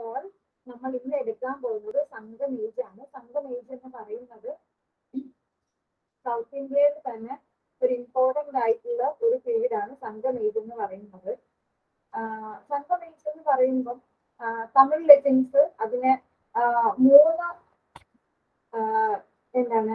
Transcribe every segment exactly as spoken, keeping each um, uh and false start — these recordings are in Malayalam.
ഓൾ നമ്മൾ ഇന്ന് എടുക്കാൻ പോകുന്നത് സംഘം ഏജ് ആണ്. സംഘം ഏജ് എന്ന് പറയുന്നത് സൗത്ത് ഇന്ത്യയിൽ തന്നെ ഒരു ഇമ്പോർട്ടന്റ് ആയിട്ടുള്ള ഒരു പീരീഡ് ആണ് സംഘം ഏജ് എന്ന് പറയുന്നത്. സംഘം ഏജ് എന്ന് പറയുമ്പം തമിഴ് ലെജൻസ് അതിനെ മൂന്ന് എന്താണ്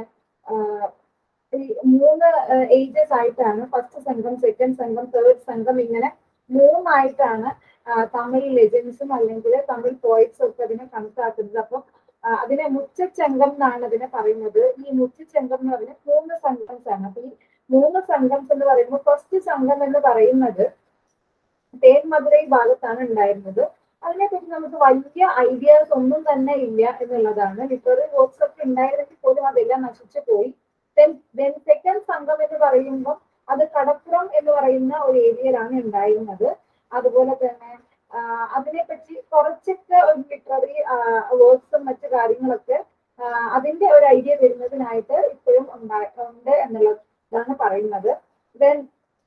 മൂന്ന് ഏജസ് ആയിട്ടാണ്, ഫസ്റ്റ് സംഘം, സെക്കൻഡ് സംഘം, തേർഡ് സംഘം, ഇങ്ങനെ മൂന്നായിട്ടാണ് തമിഴ് ലെജൻസും അല്ലെങ്കിൽ തമിഴ് പോയിറ്റ്സും ഒക്കെ അതിനെ കണക്കാക്കുന്നത്. അപ്പം അതിനെ മുച്ചച്ചംഘം എന്നാണ് അതിനെ പറയുന്നത്. ഈ മുച്ചച്ചംഘം എന്ന് പറഞ്ഞാൽ മൂന്ന് സംഘംസ് ആണ്. അപ്പൊ ഈ മൂന്ന് സംഘംസ് എന്ന് പറയുമ്പോൾ ഫസ്റ്റ് സംഘം എന്ന് പറയുന്നത് തേൻമധുരൈ ഭാഗത്താണ് ഉണ്ടായിരുന്നത്. അതിനെപ്പറ്റി നമുക്ക് വലിയ ഐഡിയാസ് ഒന്നും തന്നെ ഇല്ല എന്നുള്ളതാണ്. ലിറ്റററി വർക്ക്സ് ഒക്കെ ഉണ്ടായിരുന്നെങ്കിൽ പോലും അതെല്ലാം നശിച്ചു പോയി. ദെൻ സെക്കൻഡ് സംഘം എന്ന് പറയുമ്പോൾ അത് കടപ്പുറം എന്ന് പറയുന്ന ഒരു ഏരിയയിലാണ് ഉണ്ടായിരുന്നത്. അതുപോലെ തന്നെ അതിനെപ്പറ്റി കുറച്ചൊക്കെ ഒരു ലിറ്റററി വർക്ക്സും മറ്റു കാര്യങ്ങളൊക്കെ അതിന്റെ ഒരു ഐഡിയ വരുന്നതിനായിട്ട് ഇപ്പോഴും ഉണ്ട് എന്നുള്ളതാണ് പറയുന്നത്. ദെൻ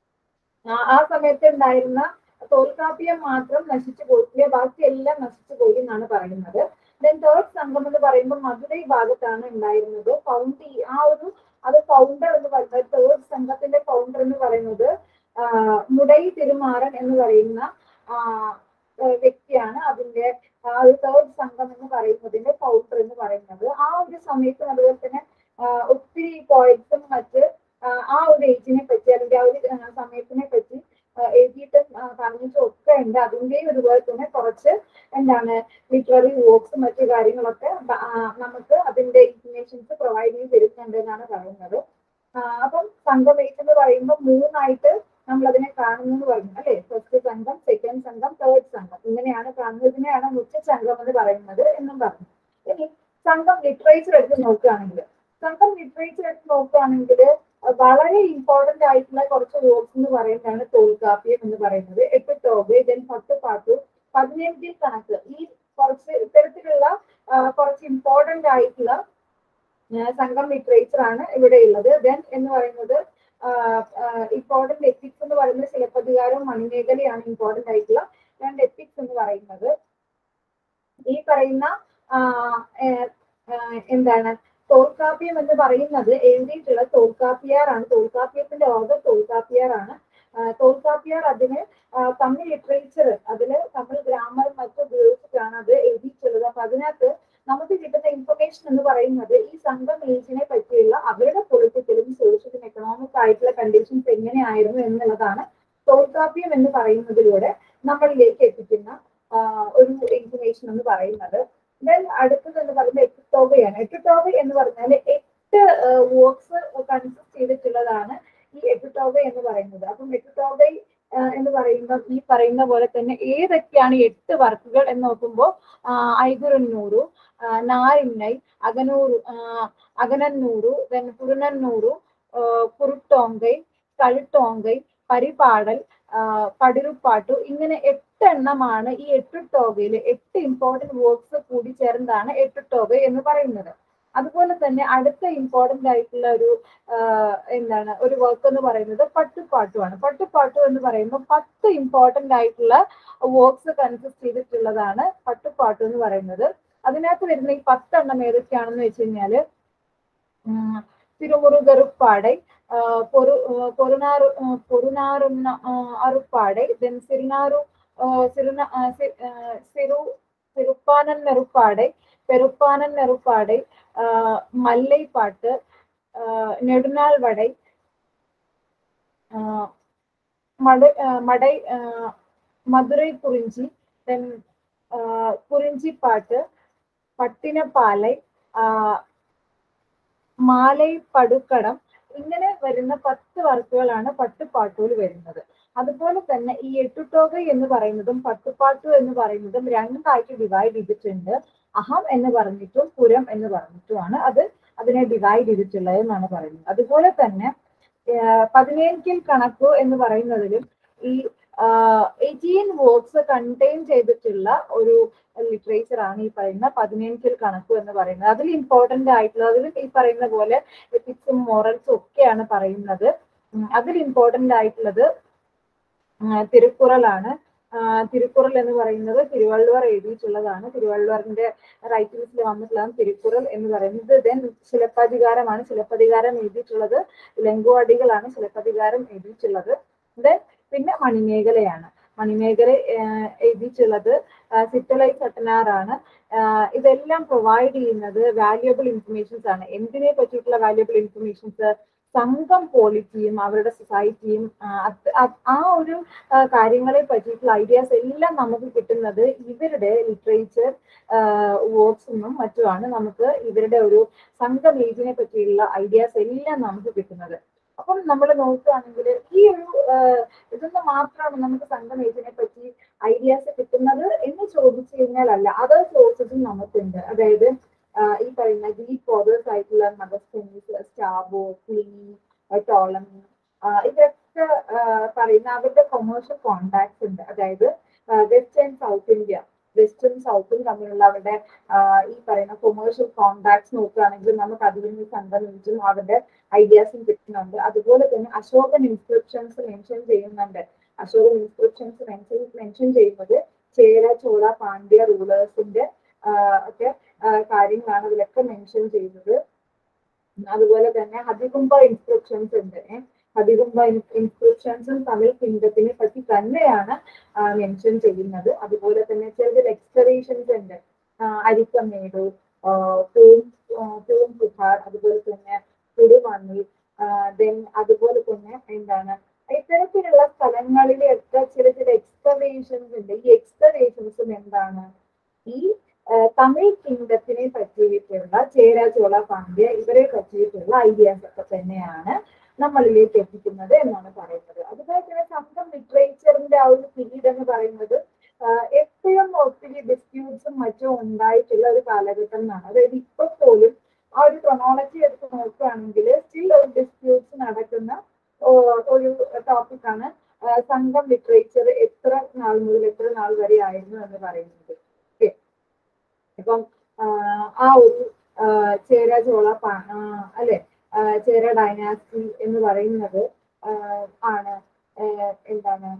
ആ സമയത്ത് ഉണ്ടായിരുന്ന തോൽക്കാപ്പിയം മാത്രം നശിച്ചു പോയിട്ടില്ല, ബാക്കി എല്ലാം നശിച്ചു പോയി എന്നാണ് പറയുന്നത്. ദെൻ തേർഡ് സംഘം എന്ന് പറയുമ്പോൾ മധുരൈ ഭാഗത്താണ് ഉണ്ടായിരുന്നത്. ഫൗണ്ടി ആ ഒരു അത് ഫൗണ്ടർ എന്ന് പറയുന്നത്, തേർഡ് സംഘത്തിന്റെ ഫൗണ്ടർ എന്ന് പറയുന്നത് മുടൈ തിരുമാറൻ എന്ന് പറയുന്ന വ്യക്തിയാണ് അതിന്റെ ആ ഒരു തേർഡ് സംഘം എന്ന് പറയുന്നതിന്റെ ഫൗണ്ടർ എന്ന് പറയുന്നത്. ആ ഒരു സമയത്ത് അതുപോലെ തന്നെ ഒത്തിരി പോയിറ്റ്സും മറ്റ് ആ ഒരു ഏജിനെ പറ്റി അല്ലെങ്കിൽ ആ ഒരു സമയത്തിനെ പറ്റി എഴുതിയിട്ടും പറഞ്ഞിട്ടും ഒക്കെ ഉണ്ട്. അതിന്റെയും അതുപോലെ തന്നെ കുറച്ച് എന്താണ് ലിറ്റററി വർക്ക്സും മറ്റു കാര്യങ്ങളൊക്കെ നമുക്ക് അതിന്റെ ഇൻഫർമേഷൻസ് പ്രൊവൈഡ് ചെയ്ത് തരുന്നുണ്ട് എന്നാണ് പറയുന്നത്. അപ്പം സംഘം ഏജ് എന്ന് പറയുമ്പോൾ മൂന്നായിട്ട് നമ്മൾ അതിനെ കാണുന്നു എന്ന് പറഞ്ഞു അല്ലെ. ഫസ്റ്റ് സംഘം, സെക്കൻഡ് സംഘം, തേർഡ് സംഘം, ഇങ്ങനെയാണ് കാണുന്നതിനെയാണ് മുച്ചച്ചംഘം എന്ന് പറയുന്നത് എന്നും പറഞ്ഞു. ഇനി സംഘം ലിറ്ററേച്ചർ എടുത്ത് നോക്കുകയാണെങ്കിൽ സംഘം ലിറ്ററേച്ചർ എടുത്ത് നോക്കുകയാണെങ്കിൽ വളരെ ഇമ്പോർട്ടന്റ് ആയിട്ടുള്ള കുറച്ച് വർക്ക്സ് എന്ന് പറയുന്നതാണ് തോൽക്കാപ്പിയം എന്ന് പറയുന്നത്, എപ്പിട്ടോഗ്, ദെൻ പട്ടുപാട്ടു, പതിനഞ്ചിൽ കണക്ക്. ഈ കുറച്ച് ഇത്തരത്തിലുള്ള കുറച്ച് ഇമ്പോർട്ടന്റ് ആയിട്ടുള്ള സംഘം ലിറ്ററേച്ചർ ആണ് ഇവിടെ ഉള്ളത്. ദെൻ എന്ന് പറയുന്നത് ഇമ്പോർട്ടന്റ് എത്തിക്സ് എന്ന് പറയുന്നത് ശിലപ്പതികാരവും മണിമേഖലയാണ് ഇമ്പോർട്ടന്റ് ആയിട്ടുള്ള രണ്ട് എത്തിക്സ് എന്ന് പറയുന്നത്. ഈ പറയുന്ന എന്താണ് തോൽക്കാപ്പിയം എന്ന് പറയുന്നത് എഴുതിയിട്ടുള്ള തോൽക്കാപ്പിയാറാണ്. തോൽക്കാപ്പിയത്തിന്റെ ഓർഡർ തോൽക്കാപ്പിയാറാണ്. തോൽക്കാപ്പിയാർ അതിന് തമിഴ് ലിറ്ററേച്ചർ അതില് തമിഴ് ഗ്രാമർ മറ്റും ഉപയോഗിച്ചിട്ടാണ് അത് എഴുതിയിട്ടുള്ളത്. അപ്പൊ അതിനകത്ത് നമുക്ക് കിട്ടുന്ന ഇൻഫർമേഷൻ എന്ന് പറയുന്നത് ഈ സംഘം ഏജിനെ പറ്റിയുള്ള അവരുടെ പൊളിറ്റിക്കലും സോഷ്യലും എക്കണോമിക് ആയിട്ടുള്ള കണ്ടീഷൻസ് എങ്ങനെയായിരുന്നു എന്നുള്ളതാണ് തോൽക്കാപ്പിയം എന്ന് പറയുന്നതിലൂടെ നമ്മളിലേക്ക് എത്തിക്കുന്ന ഒരു ഇൻഫർമേഷൻ എന്ന് പറയുന്നത്. ദെൻ അടുത്തത് എന്ന് പറയുന്നത് എപ്പിട്ടോഗയാണ്. എപ്പിട്ടോഗ എന്ന് പറഞ്ഞാൽ എട്ട് വർക്ക്സ് കൺസിസ്റ്റ് ചെയ്തിട്ടുള്ളതാണ് ഈ എപ്പിട്ടോഗ എന്ന് പറയുന്നത്. അപ്പം എപ്പിട്ടോഗ എന്ന് പറയുമ്പോൾ ഈ പറയുന്ന പോലെ തന്നെ ഏതൊക്കെയാണ് എട്ട് വർക്കുകൾ എന്ന് നോക്കുമ്പോൾ ഐഗുറന്നൂറു, നാരിന്നൈ, അകനൂറു അകനന്നൂറു, ദെൻ കുറുനന്നൂറു, കുറുട്ടോങ്കൈ, കളുട്ടോങ്കൈ, പരിപാടൽ, പടിറുപ്പാട്ടു, ഇങ്ങനെ എട്ടെണ്ണമാണ് ഈ എട്ടുട്ടോകയില് എട്ട് ഇമ്പോർട്ടന്റ് വർക്ക്സ് കൂടി ചേർന്നതാണ് എട്ടുട്ടോക എന്ന് പറയുന്നത്. അതുപോലെ തന്നെ അടുത്ത ഇമ്പോർട്ടന്റ് ആയിട്ടുള്ള ഒരു എന്താണ് ഒരു വർക്ക് എന്ന് പറയുന്നത് പട്ടുപാട്ടുമാണ്. പട്ടുപാട്ടു എന്ന് പറയുമ്പോൾ പത്ത് ഇമ്പോർട്ടന്റ് ആയിട്ടുള്ള വർക്ക്സ് കൺസിസ്റ്റ് ചെയ്തിട്ടുള്ളതാണ് പട്ടുപാട്ടു എന്ന് പറയുന്നത്. അതിനകത്ത് വരുന്ന ഈ പത്തെണ്ണം ഏതൊക്കെയാണെന്ന് വെച്ച് കഴിഞ്ഞാല് തിരുമുറുകറുപ്പാടൈ, പൊറു പൊറുനാറു പൊറുനാറുന്ന അറുപ്പാടൈ, ദെൻ സിരുനാറു സിറുന സിറു സിറുപ്പാനൻ നെറുപ്പാടൈ, പെരുപ്പാനൻ നെറുപ്പാടൈ, മല്ലൈപ്പാട്ട്, നെടുനാൾ വടൈ, മട മടൈ മധുരൈ കുറിഞ്ചി, ദെൻ കുറിഞ്ചിപ്പാട്ട്, പട്ടിനപ്പാലൈ, മാലൈ പടുക്കടം, ഇങ്ങനെ വരുന്ന പത്ത് വർക്കുകളാണ് പട്ടുപാട്ടുവിൽ വരുന്നത്. അതുപോലെ തന്നെ ഈ എട്ടുട്ടോക എന്ന് പറയുന്നതും പട്ടുപാട്ടു എന്ന് പറയുന്നതും രണ്ടായിട്ട് ഡിവൈഡ് ചെയ്തിട്ടുണ്ട്. അഹം എന്ന് പറഞ്ഞിട്ടും പുരം എന്ന് പറഞ്ഞിട്ടുമാണ് അത് അതിനെ ഡിവൈഡ് ചെയ്തിട്ടുള്ളത് എന്നാണ് പറയുന്നത്. അതുപോലെ തന്നെ പതിനേഴിൽ കണക്കു എന്ന് പറയുന്നതിലും ഈ എയ്റ്റീൻ വർക്ക്സ് കണ്ടെയ്ൻ ചെയ്തിട്ടുള്ള ഒരു ലിറ്ററേച്ചർ ആണ് ഈ പറയുന്ന പതിനേഴിൽ കണക്കു എന്ന് പറയുന്നത്. അതിൽ ഇമ്പോർട്ടന്റ് ആയിട്ടുള്ള അതിൽ ഈ പറയുന്ന പോലെ എത്തിക്സും മോറൽസും ഒക്കെയാണ് പറയുന്നത്. അതിൽ ഇമ്പോർട്ടന്റ് ആയിട്ടുള്ളത് തിരുക്കുറലാണ്, തിരുക്കുറൾ എന്ന് പറയുന്നത് തിരുവള്ളുവർ എഴുതിയിട്ടുള്ളതാണ്. തിരുവള്ളുവറിന്റെ റൈറ്റിംഗ്സിൽ വന്നിട്ടുള്ളതാണ് തിരുക്കുറൾ എന്ന് പറയുന്നത്. ദെൻ ശിലപ്പതികാരമാണ്. ശിലപ്പതികാരം എഴുതിയിട്ടുള്ളത് ലങ്കുവാടികളാണ് ശിലപ്പതികാരം എഴുതിയിട്ടുള്ളത്. ദെൻ പിന്നെ മണിമേഖലയാണ്. മണിമേഖല എഴുതിയിട്ടുള്ളത് സിറ്റലൈ സട്ടനാറാണ്. ഇതെല്ലാം പ്രൊവൈഡ് ചെയ്യുന്നത് വാല്യുബിൾ ഇൻഫർമേഷൻസ് ആണ്. എന്തിനെ പറ്റിയിട്ടുള്ള വാല്യുബിൾ ഇൻഫർമേഷൻസ്? സംഘം പോളിറ്റിയും അവരുടെ സൊസൈറ്റിയും ആ ഒരു കാര്യങ്ങളെ പറ്റിയിട്ടുള്ള ഐഡിയാസ് എല്ലാം നമുക്ക് കിട്ടുന്നത് ഇവരുടെ ലിറ്ററേച്ചർ വർക്ക്സ് നിന്നും മറ്റുമാണ് നമുക്ക് ഇവരുടെ ഒരു സംഘം ഏജിനെ പറ്റിയുള്ള ഐഡിയാസ് എല്ലാം നമുക്ക് കിട്ടുന്നത്. അപ്പം നമ്മൾ നോക്കുകയാണെങ്കിൽ ഈ ഒരു ഇതൊന്നും മാത്രമാണ് നമുക്ക് സംഘം ഏജിനെ പറ്റി ഐഡിയാസ് കിട്ടുന്നത് എന്ന് ചോദിച്ചു കഴിഞ്ഞാൽ അല്ല, അതർ സോഴ്സസും നമുക്കുണ്ട്. അതായത് ഈ പറയുന്ന ഗ്രീക്ക് ഓതേഴ്സ് ആയിട്ടുള്ള മഗസ്തനീസ്, സ്റ്റാബോ, പ്ലിനി, ടോളമി, ഇതൊക്കെ പറയുന്ന അവരുടെ കൊമേഴ്ഷ്യൽ കോണ്ടാക്ട്സ് ഉണ്ട്. അതായത് വെസ്റ്റ് ആൻഡ് സൗത്ത് ഇന്ത്യ, വെസ്റ്റും സൗത്തും തമ്മിലുള്ള അവരുടെ ഈ പറയുന്ന കൊമേഴ്ഷ്യൽ കോണ്ടാക്ട്സ് നോക്കുകയാണെങ്കിൽ നമുക്ക് അതിൽ നിന്ന് സംഘമിച്ചും അവരുടെ ഐഡിയാസും കിട്ടുന്നുണ്ട്. അതുപോലെ തന്നെ അശോകൻ ഇൻസ്ക്രിപ്ഷൻസ് മെൻഷൻ ചെയ്യുന്നുണ്ട്. അശോകൻ ഇൻസ്ക്രിപ്ഷൻസ് മെൻഷൻ മെൻഷൻ ചെയ്യുന്നത് ചേര, ചോള, പാണ്ഡ്യ റൂളേഴ്സിന്റെ ഒക്കെ കാര്യങ്ങളാണ് അതിലൊക്കെ മെൻഷൻ ചെയ്യുന്നത്. അതുപോലെ തന്നെ ഹതികുംബ ഇൻസ്ക്രിപ്ഷൻസ് ഉണ്ട്. ഹതികുംബ ഇൻസ്ക്രിപ്ഷൻസും തമിഴ് കിങ്ഡത്തിനെ പറ്റി തന്നെയാണ് മെൻഷൻ ചെയ്യുന്നത്. അതുപോലെ തന്നെ ചെറിയ എക്സ്കവേഷൻസ് ഉണ്ട്. അരിക്കമേടു, തൂം പുഹാർ, അതുപോലെ തന്നെ തുടുമണ്ണി, ദെൻ അതുപോലെ തന്നെ എന്താണ് ഇത്തരത്തിലുള്ള സ്ഥലങ്ങളിലൊക്കെ ചില ചില എക്സ്കവേഷൻസ് ഉണ്ട്. ഈ എക്സ്കവേഷൻസും എന്താണ് ഈ തമിഴ് കിങ്ഡത്തിനെ പറ്റിയിട്ടുള്ള ചേര, ചോള, പാണ്ഡ്യ ഇവരെ പറ്റിയിട്ടുള്ള ഐഡിയാസ് ഒക്കെ തന്നെയാണ് നമ്മളിലേക്ക് എത്തിക്കുന്നത് എന്നാണ് പറയുന്നത്. അതുപോലെ തന്നെ സംഘം ലിറ്ററേച്ചറിന്റെ ആ ഒരു പീരീഡ് എന്ന് പറയുന്നത് എപ്പോഴും ഒത്തിരി ഡിസ്പ്യൂട്ട്സും മറ്റും ഉണ്ടായിട്ടുള്ള ഒരു കാലഘട്ടം എന്നാണ്. അതായത് ഇപ്പൊ പോലും ആ ഒരു ക്രൊണോളജി എടുത്ത് നോക്കുകയാണെങ്കിൽ സ്റ്റിൽ ഒരു ഡിസ്പ്യൂട്ട്സ് നടക്കുന്ന ഒരു ടോപ്പിക്കാണ് സംഘം ലിറ്ററേച്ചർ എത്ര നാൾ മുതൽ എത്ര നാൾ വരെ ആയിരുന്നു എന്ന് പറയുന്നത്. ഇപ്പം ആ ഒരു ചേര, ചോള, അല്ലെ ചേര ഡൈനാസ്റ്റി എന്ന് പറയുന്നത് ആണ് എന്താണ്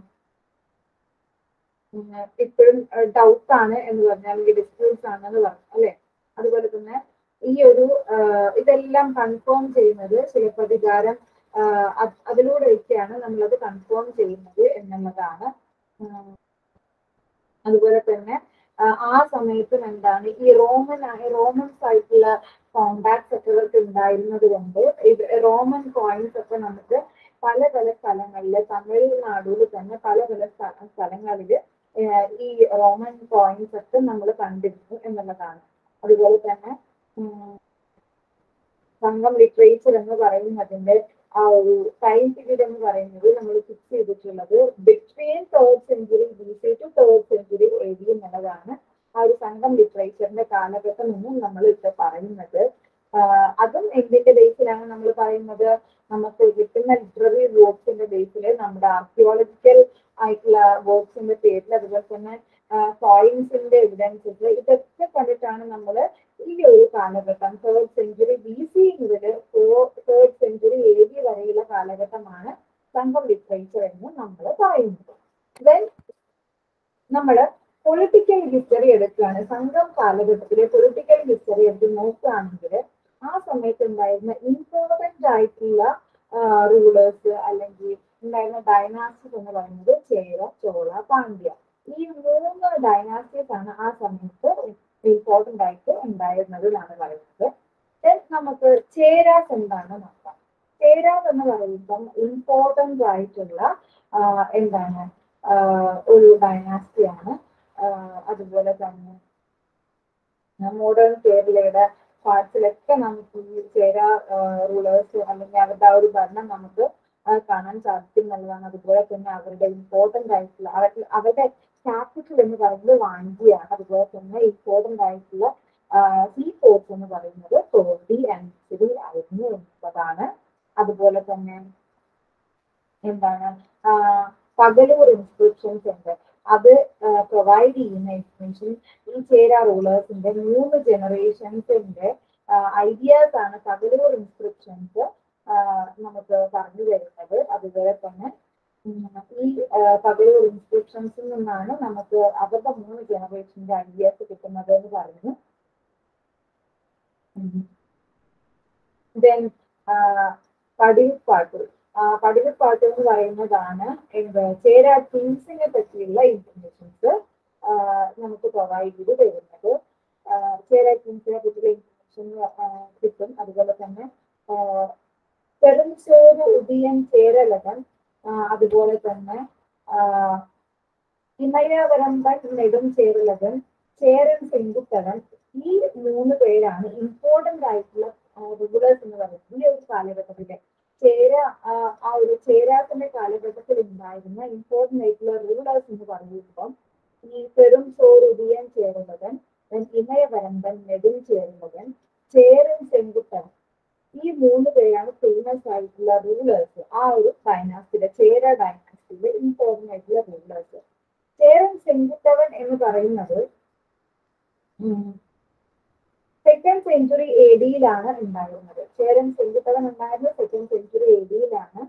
ഇപ്പോഴും ഡൗട്ട് ആണ് എന്ന് പറഞ്ഞാൽ അല്ലെങ്കിൽ ഡിസ്പ്യൂട്ട്സ് ആണെന്ന് പറഞ്ഞു അല്ലെ. അതുപോലെ തന്നെ ഈ ഒരു ഇതെല്ലാം കൺഫേം ചെയ്യുന്നത് ശിലപ്പതികാരം അതിലൂടെയൊക്കെയാണ് നമ്മളത് കൺഫേം ചെയ്യുന്നത് എന്നുള്ളതാണ്. അതുപോലെ തന്നെ ആ സമയത്തും എന്താണ് ഈ റോമൻ റോമൻസ് ആയിട്ടുള്ള കോണ്ടാക്ട്സ് ഒക്കെ ഇവർക്ക് ഉണ്ടായിരുന്നത് കൊണ്ട് റോമൻ കോയിൻസ് ഒക്കെ നമുക്ക് പല പല സ്ഥലങ്ങളിൽ തമിഴ്നാടിൽ തന്നെ പല പല സ്ഥലങ്ങളിൽ ഈ റോമൻ കോയിൻസ് ഒക്കെ നമ്മൾ കണ്ടിരുന്നു എന്നുള്ളതാണ്. അതുപോലെ തന്നെ സംഘം ലിറ്ററേച്ചർ എന്ന് പറയുന്നതിന്റെ ആ ഒരു ടൈം പീരീഡ് എന്ന് പറയുന്നത് നമ്മൾ ഫിക്സ് ചെയ്തിട്ടുള്ളത് between third century B C to third century A D എന്നുള്ളതാണ് ആ ഒരു സംഘം ലിറ്ററേച്ചറിന്റെ കാലഘട്ടം എന്നും നമ്മൾ ഇപ്പൊ പറയുന്നത്. അതും എന്തിന്റെ ബേസിലാണ് നമ്മൾ പറയുന്നത്? നമുക്ക് കിട്ടുന്ന ലിറ്റററി വർക്ക്സിന്റെ ബേസിൽ നമ്മുടെ ആർക്കിയോളജിക്കൽ ആയിട്ടുള്ള വർക്ക്സിന്റെ പേരിൽ അതുപോലെ തന്നെ കോയിൻസിന്റെ എവിഡൻസസ് ഇതൊക്കെ കണ്ടിട്ടാണ് നമ്മൾ ഈ ഒരു കാലഘട്ടം തേർഡ് സെഞ്ചുറി ബി സി മുതൽ തേർഡ് സെഞ്ചുറി എ ഡി വരെയുള്ള കാലഘട്ടമാണ് സംഘം ലിറ്ററേച്ചർ എന്ന് നമ്മൾ പറയുന്നത്. ദെൻ നമ്മള് പൊളിറ്റിക്കൽ ഹിസ്റ്ററി എടുക്കുകയാണ്. സംഘം കാലഘട്ടത്തിലെ പൊളിറ്റിക്കൽ ഹിസ്റ്ററി എടുത്ത് നോക്കുകയാണെങ്കിൽ ആ സമയത്ത് ഉണ്ടായിരുന്ന ഇമ്പോർട്ടന്റ് ആയിട്ടുള്ള റൂളേഴ്സ് അല്ലെങ്കിൽ ഉണ്ടായിരുന്ന ഡൈനാസ്റ്റീസ് എന്ന് പറയുന്നത് ചേര, ചോള, പാണ്ഡ്യ. ഈ മൂന്ന് ഡൈനാസ്റ്റീസ് ആണ് ആ സമയത്ത് ഇമ്പോർട്ടന്റ് ആയിട്ട് ഉണ്ടായിരുന്നത് എന്നാണ് പറയുന്നത്. ദെൻ നമുക്ക് ചേരാസ് എന്താണ് നോക്കാം. ചേരാസ് എന്ന് പറയുമ്പം ഇമ്പോർട്ടന്റ് ആയിട്ടുള്ള എന്താണ് ഒരു ഡൈനാസ്റ്റിയാണ്. അതുപോലെ തന്നെ മോഡേൺ കേരളയുടെ പാർട്സിലൊക്കെ നമുക്ക് ഈ ചേര റൂളേഴ്സ് അല്ലെങ്കിൽ അവരുടെ ആ ഒരു ഭരണം നമുക്ക് കാണാൻ സാധിക്കും എന്നുള്ളതാണ്. അതുപോലെ തന്നെ അവരുടെ ഇമ്പോർട്ടന്റ് ആയിട്ടുള്ള അവരുടെ അവരുടെ ക്യാപിറ്റൽ എന്ന് പറയുന്നത് വാഞ്ചിയാണ്. അതുപോലെ തന്നെ ഇമ്പോർട്ടന്റ് ആയിട്ടുള്ള സീ പോർട്സ് എന്ന് പറയുന്നത് തോണ്ടി ആൻഡ് സിരി ആയിരുന്നു എന്നതാണ്. അതുപോലെ തന്നെ എന്താണ് പകലൂർ ഇൻസ്ക്രിപ്ഷൻസ് ഉണ്ട്. അത് പ്രൊവൈഡ് ചെയ്യുന്ന ഇൻഫർമേഷൻ ഈ ചേര റൂളേഴ്സിന്റെ മൂന്ന് ജനറേഷൻസിന്റെ ഐഡിയാസ് ആണ് പകലൂർ ഇൻസ്ക്രിപ്ഷൻസ് നമുക്ക് പറഞ്ഞു തരുന്നത്. അതുപോലെ തന്നെ ഈ പകൽ ഇൻസ്ക്രിപ്ഷൻസിൽ നിന്നാണ് നമുക്ക് അവരുടെ മൂന്ന് ജനറേഷന്റെ ഐഡിയാസ് കിട്ടുന്നത് എന്ന് പറയുന്നു. ദെൻ പടിപ്പാട്ട് പടിപ്പാട്ട് എന്ന് പറയുന്നതാണ് എന്ത് ചേര ടീംസിനെ പറ്റിയുള്ള ഇൻഫർമേഷൻസ് നമുക്ക് പ്രൊവൈഡ് ചെയ്ത് തരുന്നത്. ചേര ടീംസിനെ പറ്റിയുള്ള ഇൻഫർമേഷൻ കിട്ടും. അതുപോലെ തന്നെ പെരുംചേര ഉദയൻ ചേരലകൻ, അതുപോലെ തന്നെ ഇമയവരമ്പൻ നെടും ചേരലകൻ, ചേരൻ സെങ്കുത്തവൻ, ഈ മൂന്ന് പേരാണ് ഇമ്പോർട്ടന്റ് ആയിട്ടുള്ള റൂളേഴ്സ് എന്ന് പറയുന്നത്. ഈ ഒരു കാലഘട്ടത്തിലെ ചേര ആ ഒരു ചേരാത്തിന്റെ കാലഘട്ടത്തിൽ ഉണ്ടായിരുന്ന ഇമ്പോർട്ടന്റ് ആയിട്ടുള്ള റൂളേഴ്സ് എന്ന് പറയുമ്പോൾ ഈ പെരും ചോർ ഉദയൻ ചേരലകൻ, ഇമയവരമ്പൻ നെടും ചേരലകൻ, ചേരൻ സെങ്കുത്തവൻ, ഈ മൂന്ന് പേരാണ് ഫേമസ് ആയിട്ടുള്ള റൂളേഴ്സ് ആ ഒരു ഡൈനാസ്റ്റിയിലെ ചേര ഡൈനാസ്റ്റിയിലെ ഇമ്പോർട്ടന്റ് ആയിട്ടുള്ള റൂളേഴ്സ്. ചേരൻ സെങ്കുത്തവൻ എന്ന് പറയുന്നത് സെക്കൻഡ് സെഞ്ചുറി എ ഡിയിലാണ് ഉണ്ടായിരുന്നത്. ചേരൻ സെങ്കുത്തവൻ ഉണ്ടായിരുന്നത് സെക്കൻഡ് സെഞ്ചുറി എ ഡിയിലാണ്.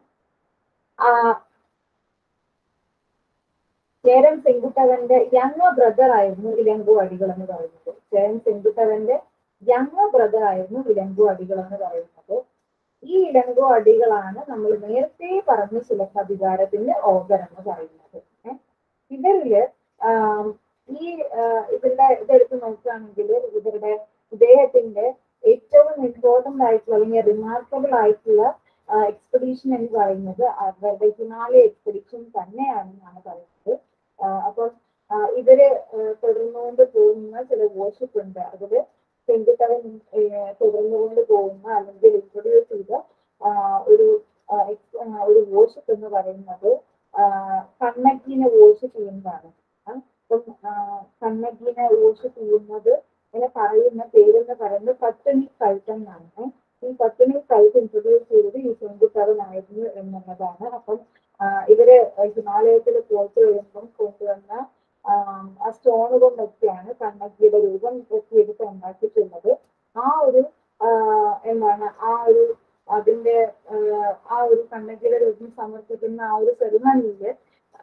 ചേരൻ സെങ്കുത്തവന്റെ യങ് ബ്രദർ ആയിരുന്നു ഇലങ്കു അടികൾ എന്ന് പറയുന്നത്. ചേരൻ സെങ്കുത്തവന്റെ യങ് ബ്രദർ ആയിരുന്നു ഇലങ്കു അടികൾ എന്ന് പറയുന്നത്. ഈ ഇലങ്കു അടികളാണ് നമ്മൾ നേരത്തെ പറഞ്ഞ സുലഭാധികാരത്തിന്റെ ഓർഡർ എന്ന് പറയുന്നത്. ഇവരില് ഈ ഇവരുടെ ഇതെടുത്ത് നോക്കുകയാണെങ്കിൽ ഇവരുടെ ഇദ്ദേഹത്തിന്റെ ഏറ്റവും ഇമ്പോർട്ടന്റ് ആയിട്ടുള്ള അല്ലെങ്കിൽ റിമാർക്കബിൾ ആയിട്ടുള്ള എക്സ്പെഡീഷൻ എന്ന് പറയുന്നത് അവരുടെ ഹിമാലയ എക്സ്പെഡീഷൻ തന്നെയാണെന്നാണ് പറയുന്നത്. അപ്പോൾ ഇവര് തുടർന്നുകൊണ്ട് പോകുന്ന ചില വോർഷിപ്പ് ഉണ്ട്. അതില് സെങ്കുത്തവൻ തുടർന്നുകൊണ്ട് പോകുന്ന അല്ലെങ്കിൽ ഇൻട്രൊഡ്യൂസ് ചെയ്ത ഒരു ഒരു വോർഷിപ്പ് എന്ന് പറയുന്നത് കണ്ണകീനെ വോർഷിപ്പ് ചെയ്യുന്നതാണ്. അപ്പം കണ്ണകീനെ വോർഷിപ്പ് ചെയ്യുന്നത് ഇങ്ങനെ പറയുന്ന പേരെന്ന് പറയുന്നത് പട്ടിണി കൾട്ട് എന്നാണ്. ഈ പട്ടിണി കൾട്ട് ഇൻട്രൊഡ്യൂസ് ചെയ്തത് ഈ സെങ്കുത്തവനായിരുന്നു എന്നുള്ളതാണ്. അപ്പം ഇവര് ഹിമാലയത്തിൽ പോയിട്ട് വരുമ്പം കൊണ്ടുവന്ന ആ സ്റ്റോൺ കൊണ്ടൊക്കെയാണ് കണ്ണകിയുടെ രൂപം എടുത്ത് ഉണ്ടാക്കിയിട്ടുള്ളത്. ആ ഒരു എന്താണ് ആ ഒരു അതിന്റെ ആ ഒരു കണ്ണകിയുടെ രൂപം സമർപ്പിക്കുന്ന ആ ഒരു സെറിമണിയില്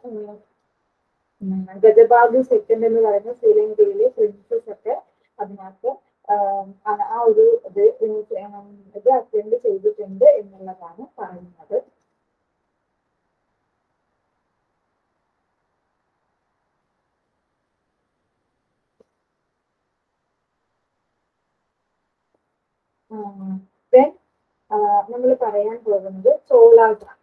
ഗജബാബു സെക്കൻഡ് എന്ന് പറയുന്ന ശ്രീലങ്കയിലെ പ്രിൻസസ് ഒക്കെ അതിനകത്ത് ആ ഒരു ഇത് ഇത് അറ്റൻഡ് ചെയ്തിട്ടുണ്ട് എന്നുള്ളതാണ് പറയുന്നത്. ദെൻ നമ്മൾ പറയാൻ പോകുന്നത് ചോളാസ് ആണ്.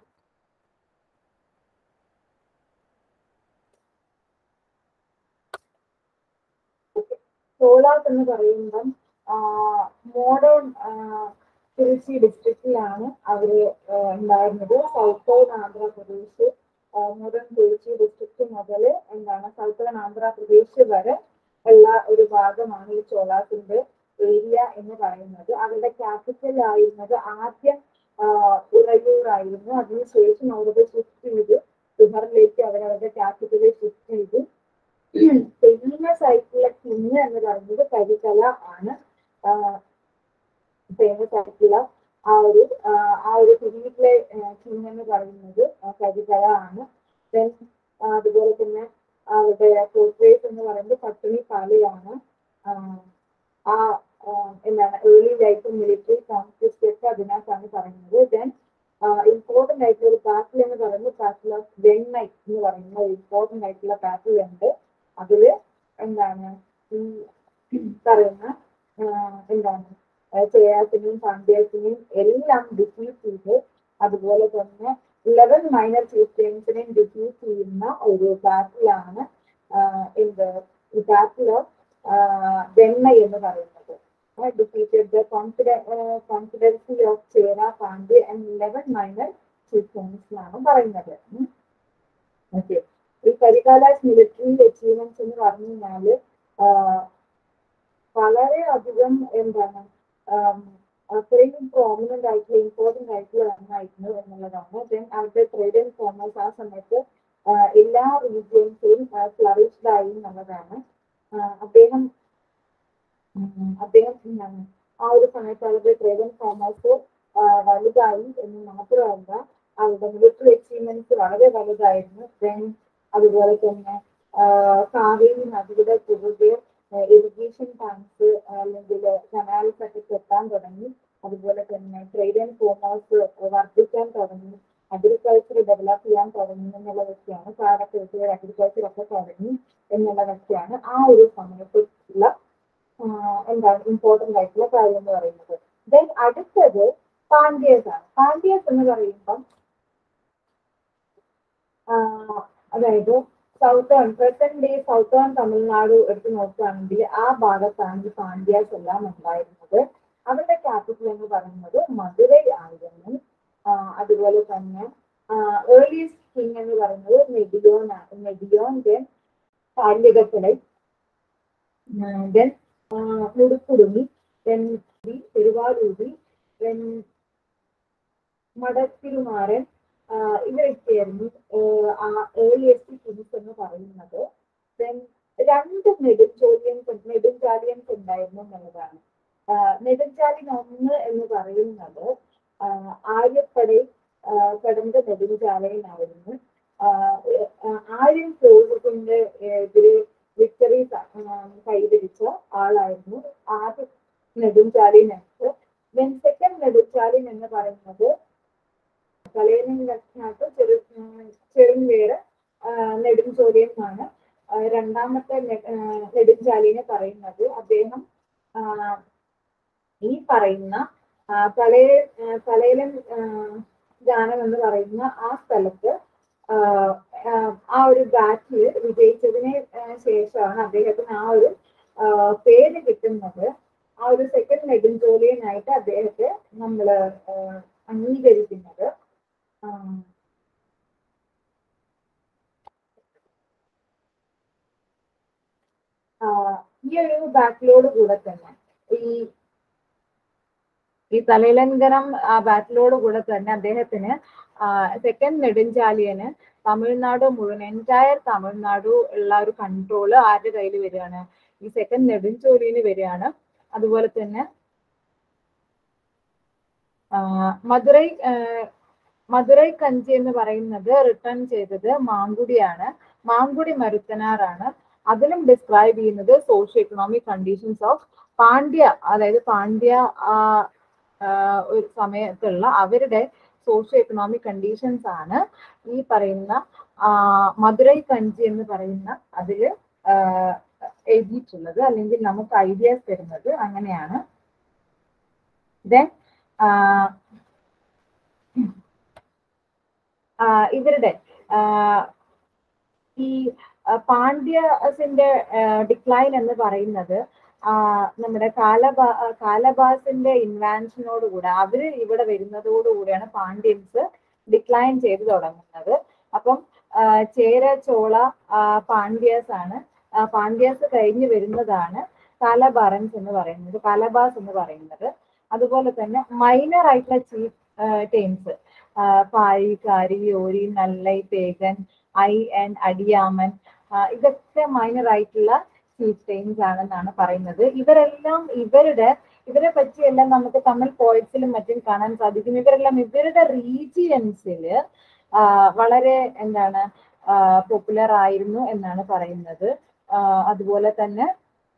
ചോളാസ് എന്ന് പറയുമ്പം മോഡേൺ തിരുച്ചി ഡിസ്ട്രിക്റ്റിലാണ് അവര് ഉണ്ടായിരുന്നത്. Southern Andhra Pradesh, modern Tiruchi district മുതൽ എന്താണ് സൗത്തേൺ ആന്ധ്രാപ്രദേശ് വരെ ഉള്ള ഒരു ഭാഗമാണ് ഈ ചോളാസിന്റെ ഏരിയ എന്ന് പറയുന്നത്. അവരുടെ ക്യാപിറ്റൽ ആയിരുന്നത് ആദ്യം ഉറയൂർ ആയിരുന്നു. അതിനുശേഷം അവരുടെ ഷിഫ്റ്റ് ചെയ്ത് ബിഹാറിലേക്ക് അവരവരുടെ ക്യാപിറ്റലിൽ ഷിഫ്റ്റ് ചെയ്തു. ഫേമസ് ആയിട്ടുള്ള കിങ് എന്ന് പറയുന്നത് കരികല ആണ്. ഫേമസ് ആയിട്ടുള്ള ആ ഒരു ആ ഒരു പീരീഡിലെ കിങ് എന്ന് പറയുന്നത് കരികല ആണ്. ദെൻ അതുപോലെ തന്നെ അവരുടെ പോർട്രേറ്റ് എന്ന് പറയുന്നത് പട്ടിണി പാലയാണ്. ആ എന്താണ് ഏർലി ലൈഫ് മിലിറ്ററി കോൺക്വസ്റ്റ് ഒക്കെ അതിനകത്താണ് പറയുന്നത്. ദെൻ ഇമ്പോർട്ടന്റ് ആയിട്ടുള്ള ഒരു ബാറ്റിൽ എന്ന് പറയുന്നത് ബാറ്റിൽ ഓഫ് വെണ്ണൈ എന്ന് പറയുന്ന ഒരു ഇമ്പോർട്ടന്റ് ആയിട്ടുള്ള ബാറ്റിൽ ഉണ്ട്. അതില് എന്താണ് ഈ പറയുന്ന എന്താണ് ചേരാസിനെയും പാണ്ഡ്യാസിനെയും എല്ലാം ഡിഫീറ്റ് ചെയ്ത് അതുപോലെ തന്നെ ഇലവൻ മൈനർ ചീഫ്റ്റൈൻസിനെയും ഡിഫീറ്റ് ചെയ്യുന്ന ഒരു ബാറ്റിലാണ് എന്ത് ഈ ബാറ്റിൽ ഓഫ് വെണ്ണൈ എന്ന് പറയുന്നത്. defeated the confederacy of Chera, Pandya and eleven minor chieftains എന്നാണ് പറയുന്നത്. ഓക്കെ, ഈ കരികാലാസ് മിലിറ്ററി അച്ചീവ്മെന്റ്സ് എന്ന് പറഞ്ഞു കഴിഞ്ഞാല് വളരെ അധികം എന്താണ് അത്രയും പ്രോമിനന്റ് ആയിട്ടുള്ള ഇമ്പോർട്ടന്റ് ആയിട്ടുള്ള ഒന്നായിരുന്നു എന്നുള്ളതാണ്. ദെൻ അവരുടെ ട്രേഡ് ആൻഡ് കോമേഴ്സ് ആ സമയത്ത് എല്ലാ റീജിയൻസിലും ഫ്ലറിഷ്ഡ് ആയി എന്നുള്ളതാണ്. അദ്ദേഹം അദ്ദേഹം ആ ഒരു സമയത്ത് അവരുടെ ട്രേഡ് ആൻഡ് കോമേഴ്സ് വലുതായി എന്ന് മാത്രമല്ല അവരുടെ മിലിറ്ററി അച്ചീവ്മെന്റ്സ് വളരെ വലുതായിരുന്നു. ദെൻ അതുപോലെ തന്നെ കാവേരി നദിയുടെ കുറുകെ ഇറിഗേഷൻ ടാങ്ക്സ് അല്ലെങ്കിൽ കനാൽസ് ഒക്കെ കെട്ടാൻ തുടങ്ങി. അതുപോലെ തന്നെ ട്രേഡ് ആൻഡ് കോമേഴ്സ് വർദ്ധിക്കാൻ തുടങ്ങി. അഗ്രികൾച്ചർ ഡെവലപ്പ് ചെയ്യാൻ തുടങ്ങി എന്നുള്ളതൊക്കെയാണ്. കാടൊക്കെ വെച്ച് അഗ്രികൾച്ചർ ഒക്കെ തുടങ്ങി എന്നുള്ളതൊക്കെയാണ് ആ ഒരു സമയത്തുള്ള എന്താണ് ഇമ്പോർട്ടൻ്റ് ആയിട്ടുള്ള കാര്യം എന്ന് പറയുന്നത്. ദെൻ അടുത്തത് പാണ്ഡ്യാസ് ആണ്. പാണ്ഡ്യാസ് എന്ന് പറയുമ്പം അതായത് southern present day southern Tamil Nadu എടുത്ത് നോക്കുകയാണെങ്കിൽ ആ ഭാഗത്താണ് ഈ പാണ്ഡ്യാസ് എല്ലാം ഉണ്ടായിരുന്നത്. അവരുടെ ക്യാപിറ്റൽ എന്ന് പറയുന്നത് മധുരൈ ആയിരുന്നു. അതുപോലെ തന്നെ ഏർലിയസ്റ്റ് കിങ് എന്ന് പറയുന്നത് മെഡിയോൻ മെഡിയോൻ ദെൻ പാണ്ഡ്യകത്തിലെ ദെൻ മുടുക്കുടുമി ദെൻ തിരുവാരൂരി ദെൻ മടത്തിരുമാരൻ ഇവരൊക്കെയായിരുന്നു ആ ഏർലിയസ്റ്റ് കിങ്സ് എന്ന് പറയുന്നത്. ദെൻ രണ്ട് നെടുഞ്ചോലിയൻസ് നെടുഞ്ചാലിയൻസ് ഉണ്ടായിരുന്നു എന്നുള്ളതാണ്. നെടുഞ്ചാലിയൻ ഒന്ന് എന്ന് പറയുന്നത് ആര്യപ്പടை കടந்த നെടുഞ്ചാലയനായിരുന്നു. ആര്യൻ ഫോഴ്സിന്റെ എതിരെ വിക്ടറി കൈവരിച്ച ആളായിരുന്നു ആദ്യ നെടുഞ്ചാലിയനായിട്ട്. ദെൻ സെക്കൻഡ് നെടുഞ്ചാലിയൻ എന്ന് പറയുന്നത് കളയനകത്ത് ചെറു ചെറുംവേറ് നെടുഞ്ചോലിയൻ എന്നാണ് രണ്ടാമത്തെ നെടുഞ്ചാലിയനെ പറയുന്നത്. അദ്ദേഹം ഈ പറയുന്ന കളയ കളയലൻ ഗാനം എന്ന് പറയുന്ന ആ സ്ഥലത്ത് ആ ഒരു ബാറ്റിൽ വിജയിച്ചതിന് ശേഷമാണ് അദ്ദേഹത്തിന് ആ ഒരു പേര് കിട്ടുന്നത്. ആ ഒരു സെക്കൻഡ് നെടുഞ്ചോലിയനായിട്ട് അദ്ദേഹത്തെ നമ്മൾ അംഗീകരിക്കുന്നത്. ഈ ഒരു ബാറ്റിലോട് കൂടെ തന്നെ ഈ ഈ തലയിലങ്കരം ആ ബാറ്റിലോട് കൂടെ തന്നെ അദ്ദേഹത്തിന് സെക്കൻഡ് നെടുഞ്ചാലിയന് തമിഴ്നാട് മുഴുവൻ എൻറ്റയർ തമിഴ്നാട് ഉള്ള ഒരു കൺട്രോള് ആരുടെ കയ്യിൽ വരികയാണ്? ഈ സെക്കൻഡ് നെടുഞ്ചോലിയന് വരികയാണ്. അതുപോലെ തന്നെ മധുരൈ മധുരൈ കഞ്ചി എന്ന് പറയുന്നത് റിട്ടേൺ ചെയ്തത് മാങ്കുടിയാണ്. മാങ്കുടി മരുത്തനാറാണ്. അതിലും ഡിസ്ക്രൈബ് ചെയ്യുന്നത് socio economic conditions of Pandya, അതായത് പാണ്ഡ്യ ഒരു സമയത്തുള്ള അവരുടെ സോഷ്യോ എക്കണോമിക് കണ്ടീഷൻസ് ആണ് ഈ പറയുന്ന മധുരൈ കഞ്ചി എന്ന് പറയുന്ന അതില് എഴുതിയിട്ടുള്ളത്, അല്ലെങ്കിൽ നമുക്ക് ഐഡിയാസ് തരുന്നത് അങ്ങനെയാണ്. ദെൻ ഇവരുടെ ഈ പാണ്ഡ്യസിന്റെ ഡിക്ലൈൻ എന്ന് പറയുന്നത് നമ്മുടെ കാലബാ കാലബാസിന്റെ ഇൻവാൻഷനോട് കൂടെ അവര് ഇവിടെ വരുന്നതോടുകൂടിയാണ് പാണ്ഡ്യൻസ് ഡിക്ലൈൻ ചെയ്ത് തുടങ്ങുന്നത്. അപ്പം ചേര ചോള പാണ്ഡ്യാസ് ആണ്. പാണ്ഡ്യാസ് കഴിഞ്ഞ് വരുന്നതാണ് കാലബാറൻസ് എന്ന് പറയുന്നത്, കാലബാസ് എന്ന് പറയുന്നത്. അതുപോലെ തന്നെ മൈനർ ആയിട്ടുള്ള chieftains Pari, Kari, Ori, Nallai, Pegan, Ay and Adiyaman, ഇതൊക്കെ മൈനർ ആയിട്ടുള്ള ചീഫ് ടൈംസ് ആണെന്നാണ് പറയുന്നത്. ഇവരെല്ലാം ഇവരുടെ ഇവരെ പറ്റിയെല്ലാം നമുക്ക് തമിഴ് പോയറ്റ്സിലും മറ്റും കാണാൻ സാധിക്കും. ഇവരെല്ലാം ഇവരുടെ റീജിയൻസിൽ വളരെ എന്താണ് പോപ്പുലർ ആയിരുന്നു എന്നാണ് പറയുന്നത്. അതുപോലെ തന്നെ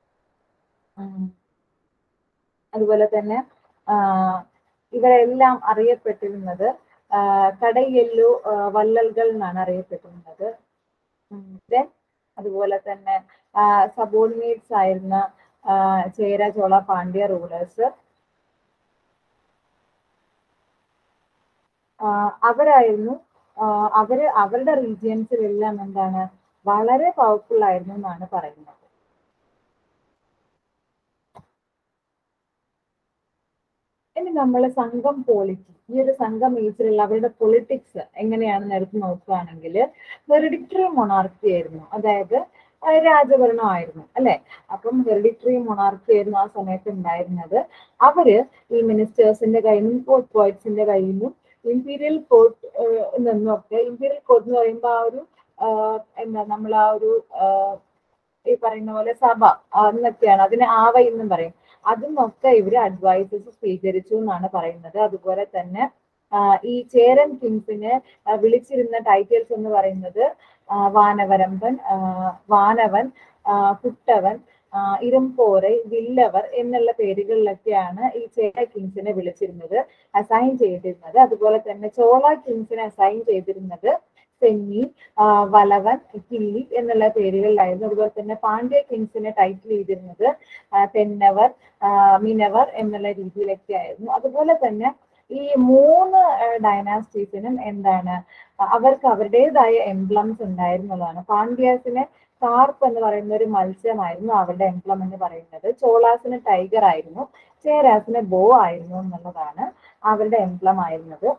അതുപോലെ തന്നെ ഇവരെല്ലാം അറിയപ്പെട്ടിരുന്നത് കടയല്ലു വല്ലൽകൾ എന്നാണ് അറിയപ്പെട്ടിരുന്നത്. അതുപോലെ തന്നെ സബോർഡിനേറ്റ്സ് ആയിരുന്ന ചേര, ചോള, പാണ്ഡ്യ റൂളേഴ്സ് അവരായിരുന്നു. അവര് അവരുടെ റീജിയൻസിലെല്ലാം എന്താണ് വളരെ പവർഫുൾ ആയിരുന്നു എന്നാണ് പറയുന്നത്. ഇനി നമ്മൾ സംഘം പോളിറ്റി, ഈ ഒരു സംഘം ഏജിലുള്ള അവരുടെ പൊളിറ്റിക്സ് എങ്ങനെയാണെന്ന് എടുത്ത് നോക്കുകയാണെങ്കിൽ ഹെറിഡിറ്ററി മൊണാർക്കി ആയിരുന്നു, അതായത് രാജഭരണമായിരുന്നു അല്ലെ. അപ്പം ഹെറിഡിറ്ററി മൊണാർക്കി ആയിരുന്നു ആ സമയത്ത് ഉണ്ടായിരുന്നത്. അവര് ഈ മിനിസ്റ്റേഴ്സിന്റെ കയ്യിൽ നിന്നും കോർട്ട് പോയിറ്റ്സിന്റെ കയ്യിൽ നിന്നും ഇമ്പീരിയൽ കോർട്ട് നിന്നൊക്കെ, ഇമ്പീരിയൽ കോർട്ട് എന്ന് പറയുമ്പോൾ ആ ഒരു എന്താ നമ്മൾ ആ ഒരു ഈ പറയുന്ന പോലെ സഭ എന്നൊക്കെയാണ്, അതിന് ആവ എന്നും പറയും, അതിനൊക്കെ ഇവര് അഡ്വൈസസ് സ്വീകരിച്ചു എന്നാണ് പറയുന്നത്. അതുപോലെ തന്നെ ഈ ചേരൻ കിങ്സിനെ വിളിച്ചിരുന്ന ടൈറ്റിൽസ് എന്ന് പറയുന്നത് വാനവരമ്പൻ, വാനവൻ, കുട്ടവൻ, ഇരുമ്പോരെ, വില്ലവർ എന്നുള്ള പേരുകളിലൊക്കെയാണ് ഈ ചേര കിങ്സിനെ വിളിച്ചിരുന്നത്, അസൈൻ ചെയ്തിരുന്നത്. അതുപോലെ തന്നെ ചോള കിങ്സിനെ അസൈൻ ചെയ്തിരുന്നത് സെന്നി, വലവൻ, കിള്ളി എന്നുള്ള പേരുകളിലായിരുന്നു. അതുപോലെ തന്നെ പാണ്ഡ്യ കിങ്സിനെ ടൈറ്റിൽ ചെയ്തിരുന്നത് തെന്നവർ, മിനവർ എന്നുള്ള രീതിയിലൊക്കെ ആയിരുന്നു. അതുപോലെ തന്നെ ഈ മൂന്ന് ഡൈനാസ്റ്റീസിനും എന്താണ് അവർക്ക് അവരുടേതായ എംബ്ലംസ് ഉണ്ടായിരുന്നതാണ്. പാണ്ഡ്യാസിന് കാർപ്പ് എന്ന് പറയുന്ന ഒരു മത്സ്യമായിരുന്നു അവരുടെ എംബ്ലം എന്ന് പറയുന്നത്. ചോളാസിന് ടൈഗർ ആയിരുന്നു, ചേരാസിന് ബോ ആയിരുന്നു എന്നുള്ളതാണ് അവരുടെ എംബ്ലം ആയിരുന്നത്.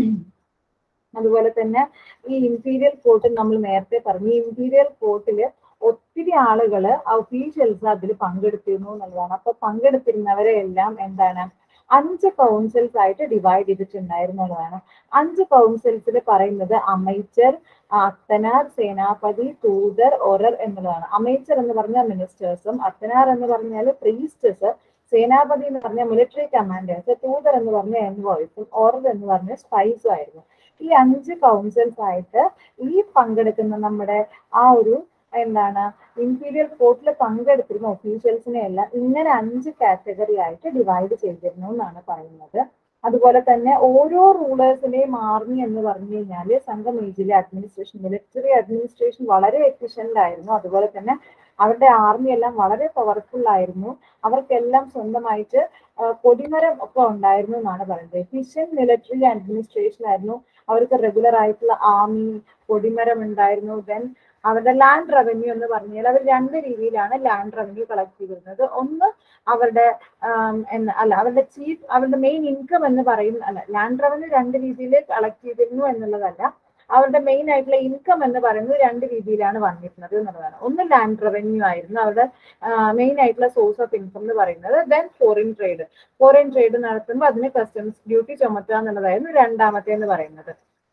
അതുപോലെ തന്നെ ഈ ഇംപീരിയൽ കോർട്ട് നമ്മൾ നേരത്തെ പറഞ്ഞു, ഈ ഇംപീരിയൽ കോർട്ടില് ഒത്തിരി ആളുകള് ഒഫീഷ്യൽസ് അതിൽ പങ്കെടുത്തിരുന്നു എന്നുള്ളതാണ്. അപ്പൊ പങ്കെടുത്തിരുന്നവരെ എല്ലാം എന്താണ് അഞ്ച് കൗൺസിൽസ് ആയിട്ട് ഡിവൈഡ് ചെയ്തിട്ടുണ്ടായിരുന്നുള്ളതാണ്. അഞ്ച് കൗൺസിൽസിൽ പറയുന്നത് അമൈച്ചർ, അത്തനാർ, സേനാപതി, തൂതർ, ഒറർ എന്നുള്ളതാണ്. അമൈച്ചർ എന്ന് പറഞ്ഞാൽ മിനിസ്റ്റേഴ്സും, അത്തനാർ എന്ന് പറഞ്ഞാൽ പ്രീസ്റ്റേഴ്സ്, സേനാപതി എന്ന് പറഞ്ഞാൽ മിലിറ്ററി കമാൻഡേഴ്സ്, തൂതർ എന്ന് പറഞ്ഞ എൻവോയ്സും, ഒറർ എന്ന് പറഞ്ഞ സ്പൈസും ആയിരുന്നു. ഈ അഞ്ച് കൗൺസിൽസ് ആയിട്ട് ഈ പങ്കെടുക്കുന്ന നമ്മുടെ ആ ഒരു എന്താണ് ഇംപീരിയൽ കോർട്ടിൽ പങ്കെടുത്തിരുന്ന ഒഫീഷ്യൽസിനെ എല്ലാം ഇങ്ങനെ അഞ്ച് കാറ്റഗറി ആയിട്ട് ഡിവൈഡ് ചെയ്തിരുന്നു എന്നാണ് പറയുന്നത്. അതുപോലെ തന്നെ ഓരോ റൂളേഴ്സിന്റെയും ആർമി എന്ന് പറഞ്ഞു കഴിഞ്ഞാൽ സംഘം ഏജിലെ അഡ്മിനിസ്ട്രേഷൻ, മിലിറ്ററി അഡ്മിനിസ്ട്രേഷൻ വളരെ എഫിഷ്യന്റ് ആയിരുന്നു. അതുപോലെ തന്നെ അവരുടെ ആർമി എല്ലാം വളരെ പവർഫുൾ ആയിരുന്നു. അവർക്കെല്ലാം സ്വന്തമായിട്ട് കൊടിമരം ഒക്കെ ഉണ്ടായിരുന്നു എന്നാണ് പറയുന്നത്. എഫിഷ്യന്റ് മിലിറ്ററി അഡ്മിനിസ്ട്രേഷൻ ആയിരുന്നു. അവർക്ക് റെഗുലർ ആയിട്ടുള്ള ആർമി, കൊടിമരം ഉണ്ടായിരുന്നു. ദെൻ അവരുടെ ലാൻഡ് റവന്യൂ എന്ന് പറഞ്ഞാൽ അവർ രണ്ട് രീതിയിലാണ് ലാൻഡ് റവന്യൂ കളക്ട് ചെയ്തിരുന്നത്. ഒന്ന് അവരുടെ അല്ല അവരുടെ ചീഫ് അവരുടെ മെയിൻ ഇൻകം എന്ന് പറയും അല്ല ലാൻഡ് റവന്യൂ രണ്ട് രീതിയിൽ കളക്ട് ചെയ്തിരുന്നു എന്നുള്ളതല്ല, അവരുടെ മെയിൻ ആയിട്ടുള്ള ഇൻകം എന്ന് പറയുന്നത് രണ്ട് രീതിയിലാണ് വന്നിരുന്നത് എന്നുള്ളതാണ്. ഒന്ന് ലാൻഡ് റവന്യൂ ആയിരുന്നു അവരുടെ മെയിൻ ആയിട്ടുള്ള സോഴ്സ് ഓഫ് ഇൻകം എന്ന് പറയുന്നത്. Then foreign trade, foreign trade നടത്തുമ്പോൾ അതിന് കസ്റ്റംസ് ഡ്യൂട്ടി ചുമത്തുക എന്നുള്ളതായിരുന്നു രണ്ടാമത്തെ എന്ന് പറയുന്നത്.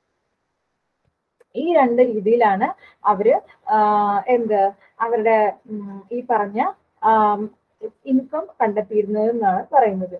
ഈ രണ്ട് രീതിയിലാണ് അവര് എന്ത് അവരുടെ ഈ പറഞ്ഞ ഇൻകം കണ്ടെത്തിയിരുന്നത് എന്നാണ് പറയുന്നത്.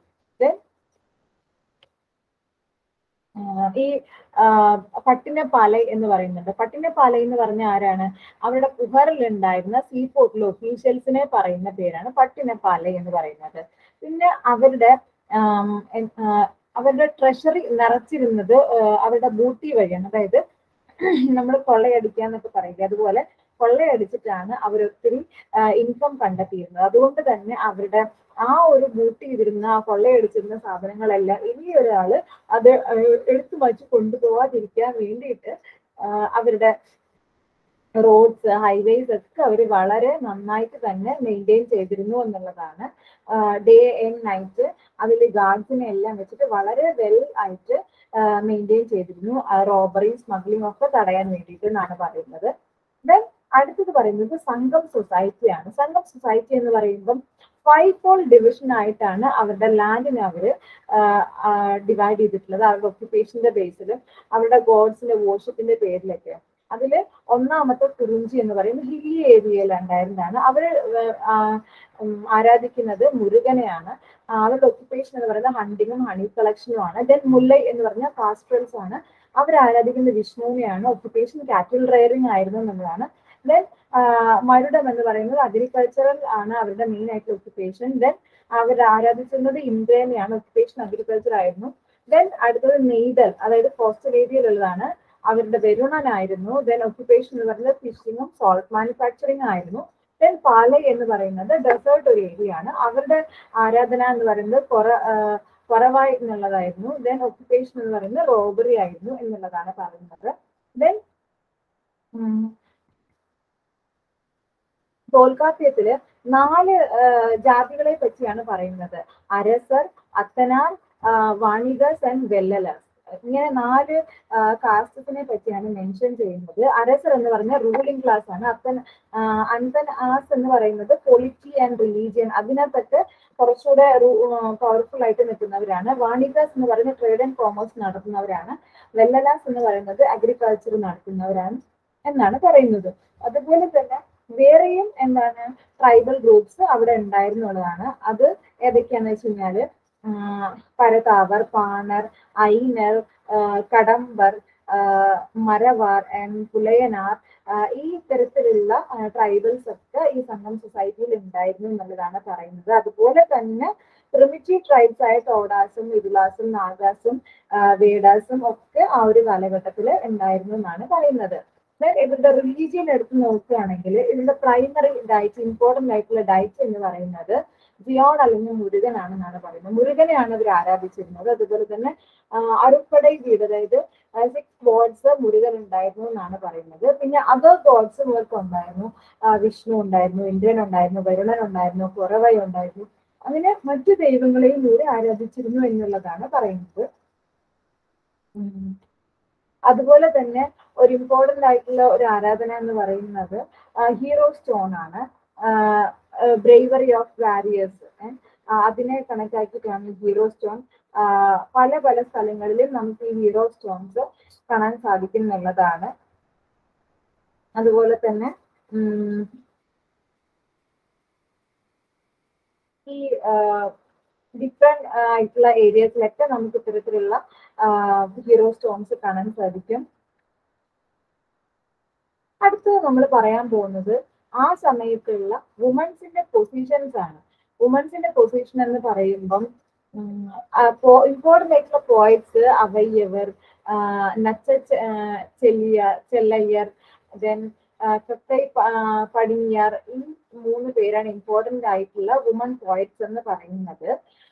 ഈ പട്ടിനപ്പാലൈ എന്ന് പറയുന്നുണ്ട്. പട്ടിനപ്പാലൈ എന്ന് പറഞ്ഞ ആരാണ്? അവരുടെ കുഹറിൽ ഉണ്ടായിരുന്ന സീപോർട്ടിലെ ഒഫീഷ്യൽസിനെ പറയുന്ന പേരാണ് പട്ടിനപ്പാലൈ എന്ന് പറയുന്നത്. പിന്നെ അവരുടെ അവരുടെ ട്രഷറി നിറച്ചിരുന്നത് അവരുടെ ബൂട്ടി വഴിയാണ്. അതായത് നമ്മൾ കൊള്ളയടിക്കുക എന്നൊക്കെ പറയില്ലേ, അതുപോലെ കൊള്ളയടിച്ചിട്ടാണ് അവരൊത്തിരി ഇൻകം കണ്ടെത്തിയിരുന്നത്. അതുകൊണ്ട് തന്നെ അവരുടെ ആ ഒരു ബൂട്ടി ചെയ്തിരുന്ന ആ കൊള്ളയടിച്ചിരുന്ന സാധനങ്ങളെല്ലാം ഇനി ഒരാള് അത് എടുത്തു വച്ച് കൊണ്ടുപോകാതിരിക്കാൻ വേണ്ടിയിട്ട് അവരുടെ റോഡ്സ്, ഹൈവേസ് ഒക്കെ അവർ വളരെ നന്നായിട്ട് തന്നെ മെയിൻറ്റെയിൻ ചെയ്തിരുന്നു എന്നുള്ളതാണ്. ഡേ ആൻഡ് നൈറ്റ് അതിൽ ഗാർഡ്സിനെ എല്ലാം വെച്ചിട്ട് വളരെ വെൽ ആയിട്ട് മെയിൻറ്റെയിൻ ചെയ്തിരുന്നു, റോബറി, സ്മഗ്ലിംഗ് ഒക്കെ തടയാൻ വേണ്ടിയിട്ട് എന്നാണ് പറയുന്നത്. ദെൻ അടുത്തത് പറയുന്നത് സംഘം സൊസൈറ്റിയാണ്. സംഘം സൊസൈറ്റി എന്ന് പറയുമ്പം ഫൈവ് ഫോൾ ഡിവിഷൻ ആയിട്ടാണ് അവരുടെ ലാൻഡിനെ അവര് ഡിവൈഡ് ചെയ്തിട്ടുള്ളത്, അവരുടെ ഒക്യുപ്പേഷന്റെ ബേസിലും അവരുടെ ഗോഡ്സിന്റെ വർഷിപ്പിന്റെ പേരിലൊക്കെ. അതില് ഒന്നാമത്തെ കുറിഞ്ചി എന്ന് പറയുന്നത് ഹില്ലി ഏരിയയിൽ ഉണ്ടായിരുന്നതാണ്. അവര് ആരാധിക്കുന്നത് മുരുകനെയാണ്. അവരുടെ ഒക്യുപ്പേഷൻ എന്ന് പറയുന്നത് ഹണ്ടിങ്ങും ഹണി കളക്ഷനും ആണ്. ദെൻ മുല്ലൈ എന്ന് പറഞ്ഞാൽ കാസ്ട്രൽസ് ആണ്. അവർ ആരാധിക്കുന്നത് വിഷ്ണുവിനെയാണ്. ഒക്യുപ്പേഷൻ കാറ്റിൽ റെയറിംഗ് ആയിരുന്നു എന്നുള്ളതാണ്. ദെൻ മരുടം എന്ന് പറയുന്നത് അഗ്രികൾച്ചറൽ ആണ് അവരുടെ മെയിൻ ആയിട്ടുള്ള ഒക്യുപ്പേഷൻ. ദെൻ അവർ ആരാധിച്ചിരുന്നത് ഇന്ദ്രനെയാണ്. ഒക്യുപ്പേഷൻ അഗ്രികൾച്ചർ ആയിരുന്നു. ദെൻ അടുത്തത് നെയ്തൽ, അതായത് കോസ്റ്റൽ ഏരിയയിലുള്ളതാണ്. അവരുടെ വരുണനായിരുന്നു. ദെൻ ഒക്യുപ്പേഷൻ എന്ന് പറയുന്നത് ഫിഷിങ്ങും സോൾട്ട് മാനുഫാക്ചറിങ് ആയിരുന്നു. ദെൻ പാലൈ എന്ന് പറയുന്നത് ഡെസേർട്ട് ഒരു ഏരിയ ആണ്. അവരുടെ ആരാധന എന്ന് പറയുന്നത് കൊറ കുറവായി എന്നുള്ളതായിരുന്നു. ദെൻ ഒക്യുപ്പേഷൻ എന്ന് പറയുന്നത് റോബറി ആയിരുന്നു എന്നുള്ളതാണ് പറയുന്നത്. ദെൻ തോൽക്കാപ്യത്തില് നാല് ജാതികളെ പറ്റിയാണ് പറയുന്നത്. അരസർ, അത്തനാർ, വാണികസ് ആൻഡ് വെല്ലലസ്. ഇങ്ങനെ നാല് കാസ്റ്റസിനെ പറ്റിയാണ് മെൻഷൻ ചെയ്യുന്നത്. അരസർ എന്ന് പറഞ്ഞാൽ റൂളിംഗ് ക്ലാസ് ആണ്. അത്തൻ അന്തൻ ആസ് എന്ന് പറയുന്നത് പൊളിറ്റി ആൻഡ് റിലീജിയൻ, അതിനകത്തൊക്കെ കുറച്ചുകൂടെ പവർഫുൾ ആയിട്ട് നിൽക്കുന്നവരാണ്. വാണികാസ് എന്ന് പറയുന്നത് ട്രേഡ് ആൻഡ് കോമേഴ്സ് നടത്തുന്നവരാണ്. വെല്ലലാസ് എന്ന് പറയുന്നത് അഗ്രികൾച്ചർ നടത്തുന്നവരാണ് എന്നാണ് പറയുന്നത്. അതുപോലെ തന്നെ വേറെയും എന്താണ് ട്രൈബൽ ഗ്രൂപ്പ്സ് അവിടെ ഉണ്ടായിരുന്നുള്ളതാണ്. അത് ഏതൊക്കെയാന്ന് വെച്ച് കഴിഞ്ഞാല് പരതാവർ, പാണർ, ഐനർ, കടമ്പർ, മരവാർ ആൻഡ് പുലയനാർ, ഈ തരത്തിലുള്ള ട്രൈബൽസ് ഒക്കെ ഈ സംഘം സൊസൈറ്റിയിൽ ഉണ്ടായിരുന്നു എന്നുള്ളതാണ് പറയുന്നത്. അതുപോലെ തന്നെ പ്രിമിറ്റീവ് ട്രൈബ്സ് ആയ തോടാസും വിദുലാസും നാഗാസും വേഡാസും ഒക്കെ ആ ഒരു കാലഘട്ടത്തിൽ ഉണ്ടായിരുന്നു എന്നാണ് പറയുന്നത്. ഇവരുടെ റിലീജിയൻ എടുത്ത് നോക്കുകയാണെങ്കിൽ ഇതിന്റെ പ്രൈമറി ഡയറ്റ്, ഇമ്പോർട്ടന്റ് ആയിട്ടുള്ള ഡയറ്റ് എന്ന് പറയുന്നത് ജിയോൺ അല്ലെങ്കിൽ മുരുകനാണെന്നാണ് പറയുന്നത്. മുരുകനെയാണ് ഇവർ ആരാധിച്ചിരുന്നത്. അതുപോലെ തന്നെ അറുപ്പടൈ വീട്, അതായത് സിക്സ് ഗോഡ്സ് മുരുകൻ ഉണ്ടായിരുന്നു എന്നാണ് പറയുന്നത്. പിന്നെ അതർ ഗോഡ്സ് ഇവർക്ക് ഉണ്ടായിരുന്നു. വിഷ്ണു ഉണ്ടായിരുന്നു, ഇന്ദ്രൻ ഉണ്ടായിരുന്നു, വരുണൻ ഉണ്ടായിരുന്നു, കുറവൈ ഉണ്ടായിരുന്നു. അങ്ങനെ മറ്റു ദൈവങ്ങളെയും ഇവർ ആരാധിച്ചിരുന്നു എന്നുള്ളതാണ് പറയുന്നത്. അതുപോലെ തന്നെ ഒരു ഇമ്പോർട്ടന്റ് ആയിട്ടുള്ള ഒരു ആരാധന എന്ന് പറയുന്നത് ഹീറോ സ്റ്റോൺ ആണ്. ബ്രേവറി ഓഫ് വാരിയേഴ്സ്, അതിനെ കണക്കാക്കിയിട്ടാണ് ഹീറോ സ്റ്റോൺ. പല പല സ്ഥലങ്ങളിലും നമുക്ക് ഈ ഹീറോ സ്റ്റോൺസ് കാണാൻ സാധിക്കും എന്നുള്ളതാണ്. അതുപോലെ തന്നെ ഈ ഡിഫറെന്റ് ആയിട്ടുള്ള ഏരിയസിലൊക്കെ നമുക്ക് ഇത്തരത്തിലുള്ള ഹീറോ സ്റ്റോൺസ് കാണാൻ സാധിക്കും. അടുത്തത് നമ്മൾ പറയാൻ പോകുന്നത് ആ സമയത്തുള്ള വുമൻസിന്റെ പൊസിഷൻസ് ആണ്. വുമൻസിന്റെ പൊസിഷൻ എന്ന് പറയുമ്പം ഇമ്പോർട്ടന്റ് ആയിട്ടുള്ള പോയിറ്റ്സ് അവയ്യവർ, നച്ച ചെല്ലിയ ചെല്ലയ്യർ, ദെൻ കക്കൈ പടിഞ്ഞാർ, ഈ മൂന്ന് പേരാണ് ഇമ്പോർട്ടന്റ് ആയിട്ടുള്ള വുമൺ പോയിറ്റ്സ് എന്ന് പറയുന്നത്.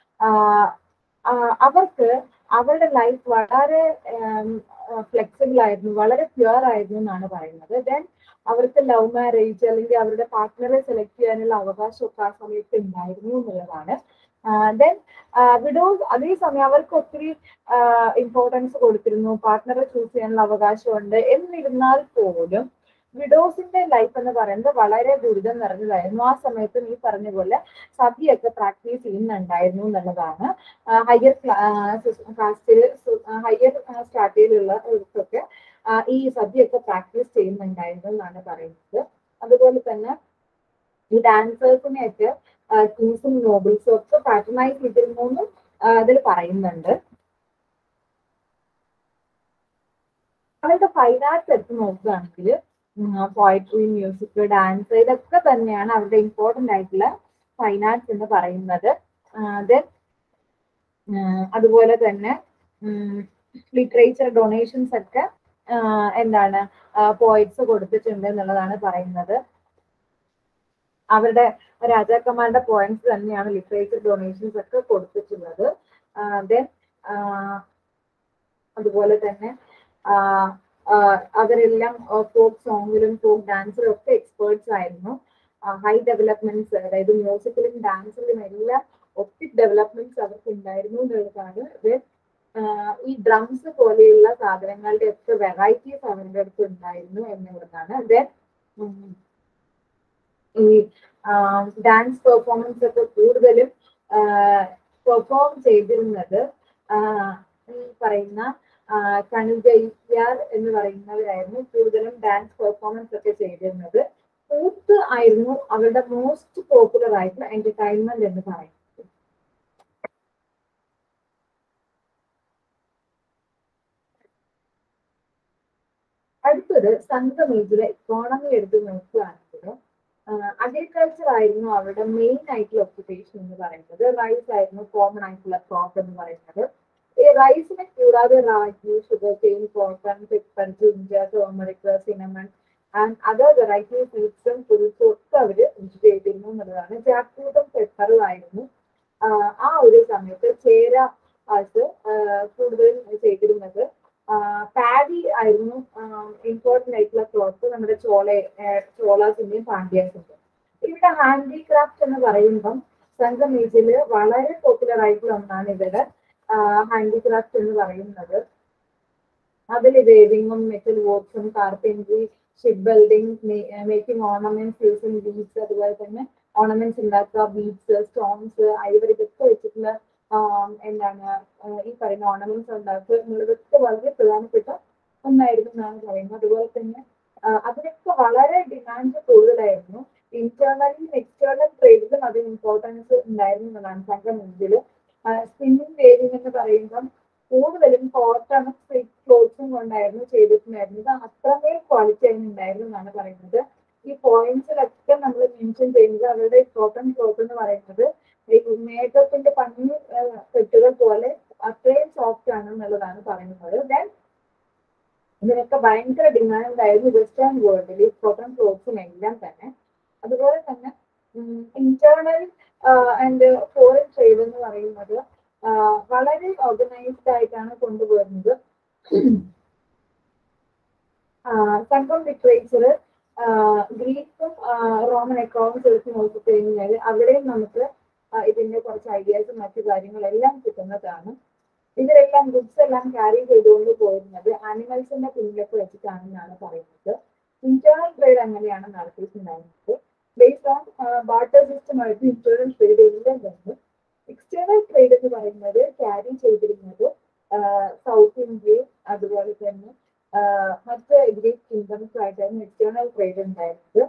അവർക്ക് അവരുടെ ലൈഫ് വളരെ ഫ്ലെക്സിബിൾ ആയിരുന്നു, വളരെ പ്യുവർ ആയിരുന്നു എന്നാണ് പറയുന്നത്. ദെൻ അവർക്ക് ലവ് മാരേജ് അല്ലെങ്കിൽ അവരുടെ പാർട്ട്ണറെ സെലക്ട് ചെയ്യാനുള്ള അവകാശമൊക്കെ ആ സമയത്ത് ഉണ്ടായിരുന്നു എന്നുള്ളതാണ്. ദെൻ വിഡോസ് അതേസമയം അവർക്ക് ഒത്തിരി ഇമ്പോർട്ടൻസ് കൊടുത്തിരുന്നു, പാർട്ട്ണറെ ചൂസ് ചെയ്യാനുള്ള അവകാശമുണ്ട്. എന്നിരുന്നാൽ പോലും വിഡോസിന്റെ ലൈഫ് എന്ന് പറയുന്നത് വളരെ ദുരിതം നിറഞ്ഞതായിരുന്നു. ആ സമയത്തും ഈ പറഞ്ഞ പോലെ സതിയൊക്കെ പ്രാക്ടീസ് ചെയ്യുന്നുണ്ടായിരുന്നു എന്നുള്ളതാണ്. ഹയർ കാസ്റ്റിൽ ഹയർ സ്റ്റാറ്റയിലുള്ളവർക്കൊക്കെ ഈ സദ്യയൊക്കെ പ്രാക്ടീസ് ചെയ്യുന്നുണ്ടായിരുന്നു എന്നാണ് പറയുന്നത്. അതുപോലെ തന്നെ ഈ ഡാൻസേഴ്സിനെയൊക്കെ കിങ്സും നോബിൾസും ഒക്കെ പാറ്റർനൈസ് ചെയ്തിരുന്നു എന്നും അതിൽ പറയുന്നുണ്ട്. അവരുടെ ഫൈൻ ആർട്സ് എടുത്ത് നോക്കുകയാണെങ്കിൽ പോയട്രി, മ്യൂസിക്, ഡാൻസ്, ഇതൊക്കെ തന്നെയാണ് അവരുടെ ഇമ്പോർട്ടന്റ് ആയിട്ടുള്ള ഫൈൻ ആർട്സ് എന്ന് പറയുന്നത്. ദെൻ അതുപോലെ തന്നെ ലിറ്ററേച്ചർ ഡൊണേഷൻസ് ഒക്കെ എന്താണ് പോയിറ്റ്സ് കൊടുത്തിട്ടുണ്ട് എന്നുള്ളതാണ് പറയുന്നത്. അവരുടെ രാജാക്കന്മാരുടെ പോയിന്റ്സ് തന്നെയാണ് ലിറ്ററേച്ചർ ഡൊണേഷൻസ് ഒക്കെ കൊടുത്തിട്ടുള്ളത്. ദെൻ അതുപോലെ തന്നെ അവരെല്ലാം ഫോക്ക് സോങ്ങിലും ഫോക്ക് ഡാൻസിലും ഒക്കെ എക്സ്പേർട്സ് ആയിരുന്നു. ഹൈ ഡെവലപ്മെന്റ്സ്, അതായത് മ്യൂസിക്കിലും ഡാൻസിലും എല്ലാം ഒത്തിരി ഡെവലപ്മെന്റ്സ് അവർക്ക് ഉണ്ടായിരുന്നു എന്നുള്ളതാണ്. ഈ ഡ്രംസ് പോലെയുള്ള സാധനങ്ങളുടെ ഒക്കെ വെറൈറ്റീസ് അവരുടെ അടുത്ത് ഉണ്ടായിരുന്നു എന്നുള്ളതാണ്. ദെൻ ഈ ഡാൻസ് പെർഫോമൻസ് ഒക്കെ കൂടുതലും പെർഫോം ചെയ്തിരുന്നത് ഈ പറയുന്ന കണുകയ്യാർ എന്ന് പറയുന്നവരായിരുന്നു കൂടുതലും ഡാൻസ് പെർഫോമൻസ് ഒക്കെ ചെയ്തിരുന്നത്. കൂത്ത് ആയിരുന്നു അവരുടെ മോസ്റ്റ് പോപ്പുലർ ആയിട്ടുള്ള എന്റർടൈൻമെന്റ് എന്ന് പറയുന്നത്. അടുത്തത് സംഘമേഖല ഇക്കോണമി എടുത്ത് നോക്കുകയാണെങ്കിൽ അഗ്രികൾച്ചർ ആയിരുന്നു അവരുടെ മെയിൻ ആയിട്ടുള്ള ഒക്യുപ്പേഷൻ എന്ന് പറയുന്നത്. റൈസ് ആയിരുന്നു കോമൺ ആയിട്ടുള്ള ക്രോപ്പ് എന്ന് പറയുന്നത്. ഈ റൈസിനെ കൂടാതെ ragi, sugar cane, cotton, pepper, ginger, turmeric, cinnamon and other variety ഫ്രൂട്ട്സും ഫ്രൂട്ട്സും ഒക്കെ അവർ കൃഷി ചെയ്തിരുന്നു എന്നുള്ളതാണ്. ജാക്ക് ഫ്രൂട്ടും പെപ്പറും ആയിരുന്നു ആ ഒരു സമയത്ത് ചേര ആസ് കൂടുതലും ചെയ്തിരുന്നത്. പാഡി ആയിരുന്നു ഇമ്പോർട്ടന്റ് ആയിട്ടുള്ള ക്ലോത്ത് നമ്മുടെ ചോള ചോളാസിന്റെയും പാണ്ഡ്യാസിന്റെയും. ഇവിടെ ഹാൻഡിക്രാഫ്റ്റ് എന്ന് പറയുമ്പം സംഘമേഖലയില് വളരെ പോപ്പുലർ ആയിട്ടുള്ള ഒന്നാണ് ഇവരുടെ ഹാൻഡിക്രാഫ്റ്റ് എന്ന് പറയുന്നത്. അതിൽ വേവിങ്ങും മെറ്റൽ വർക്ക്സും carpentry, ship building, making ornaments using beads, അതുപോലെ തന്നെ ഓർണമെന്റ്സ് ഉണ്ടാക്കുക, ബീഡ്സ്, സ്റ്റോൺസ്, ഐവറി ഇതൊക്കെ വെച്ചിട്ടുള്ള എന്താണ് ഈ പറയുന്ന ഓർണമെന്റ്സ് ഉണ്ടാക്കുക എന്നുള്ളതൊക്കെ വളരെ പ്രധാനപ്പെട്ട ഒന്നായിരുന്നു എന്നാണ് പറയുന്നത്. അതുപോലെ തന്നെ അതിനൊക്കെ വളരെ ഡിമാൻഡ് കൂടുതലായിരുന്നു. ഇന്റേണലും എക്സ്റ്റേണൽ ട്രേഡിലും അതിന് ഇമ്പോർട്ടൻസ് ഉണ്ടായിരുന്നു എന്നതാണ് സംഘം മുൻപിൽ. സ്പിന്നിങ് വേവിംഗ് എന്ന് പറയുമ്പം കൂടുതലും കോട്ടൺ സിൽക്ക് ക്ലോത്ത്സും കൊണ്ടായിരുന്നു ചെയ്തിട്ടുണ്ടായിരുന്നത്. അത്രമേൽ ക്വാളിറ്റി അതിനുണ്ടായിരുന്നു എന്നാണ് പറയുന്നത്. ഈ പോയിന്റ്സിലൊക്കെ നമ്മൾ മെൻഷൻ ചെയ്യുന്നത് അവരുടെ കോട്ടൺ ക്ലോത്ത് എന്ന് പറയുന്നത് ഈ മേക്കപ്പിന്റെ പഞ്ഞി കെട്ടുകൾ പോലെ അത്രയും സോഫ്റ്റ് ആണ് എന്നുള്ളതാണ് പറയുന്നത്. ദെൻ ഇതിനൊക്കെ ഭയങ്കര ഡിമാൻഡ് ആയിരുന്നു വെസ്റ്റേൺ വേൾഡിൽ ഈ കോട്ടൺ ക്ലോത്ത്സിനെല്ലാം തന്നെ. അതുപോലെ തന്നെ ഇന്റേണൽ ആൻഡ് ഫോറിൻ ട്രേഡ് എന്ന് പറയുന്നത് വളരെ ഓർഗനൈസ്ഡ് ആയിട്ടാണ് കൊണ്ടുപോകുന്നത്. സംഘം ലിറ്ററേച്ചർ ഗ്രീക്കും റോമൻ എക്കോണമിക്സ് എടുത്ത് നോക്കിക്കഴിഞ്ഞാൽ അവിടെയും നമുക്ക് ഇതിന്റെ കുറച്ച് ഐഡിയാസും മറ്റു കാര്യങ്ങളെല്ലാം കിട്ടുന്നതാണ്. ഇതിലെല്ലാം ഗുഡ്സ് എല്ലാം ക്യാരി ചെയ്തുകൊണ്ട് പോകുന്നത് ആനിമൽസിന്റെ പിന്നിലൊക്കെ വെച്ചിട്ടാണെന്നാണ് പറയുന്നത്. ഇന്റേണൽ ട്രേഡ് അങ്ങനെയാണ് നടത്തിയിട്ടുണ്ടായിരുന്നത്. ബേസ്ഡ് ഓൺ ബാർട്ടർ സിസ്റ്റമായിട്ട് ഇന്റേണൽ ട്രേഡ് ഇല്ലെന്നുണ്ട്. എക്സ്റ്റേണൽ ട്രേഡ് എന്ന് പറയുന്നത് ക്യാരി ചെയ്തിരുന്നത് സൗത്ത് ഇന്ത്യയും അതുപോലെ തന്നെ മറ്റ് ഗ്രീക്ക് കിങ്ഡംസ് ആയിട്ടായിരുന്നു എക്സ്റ്റേണൽ ട്രേഡ് ഉണ്ടായിരുന്നത്.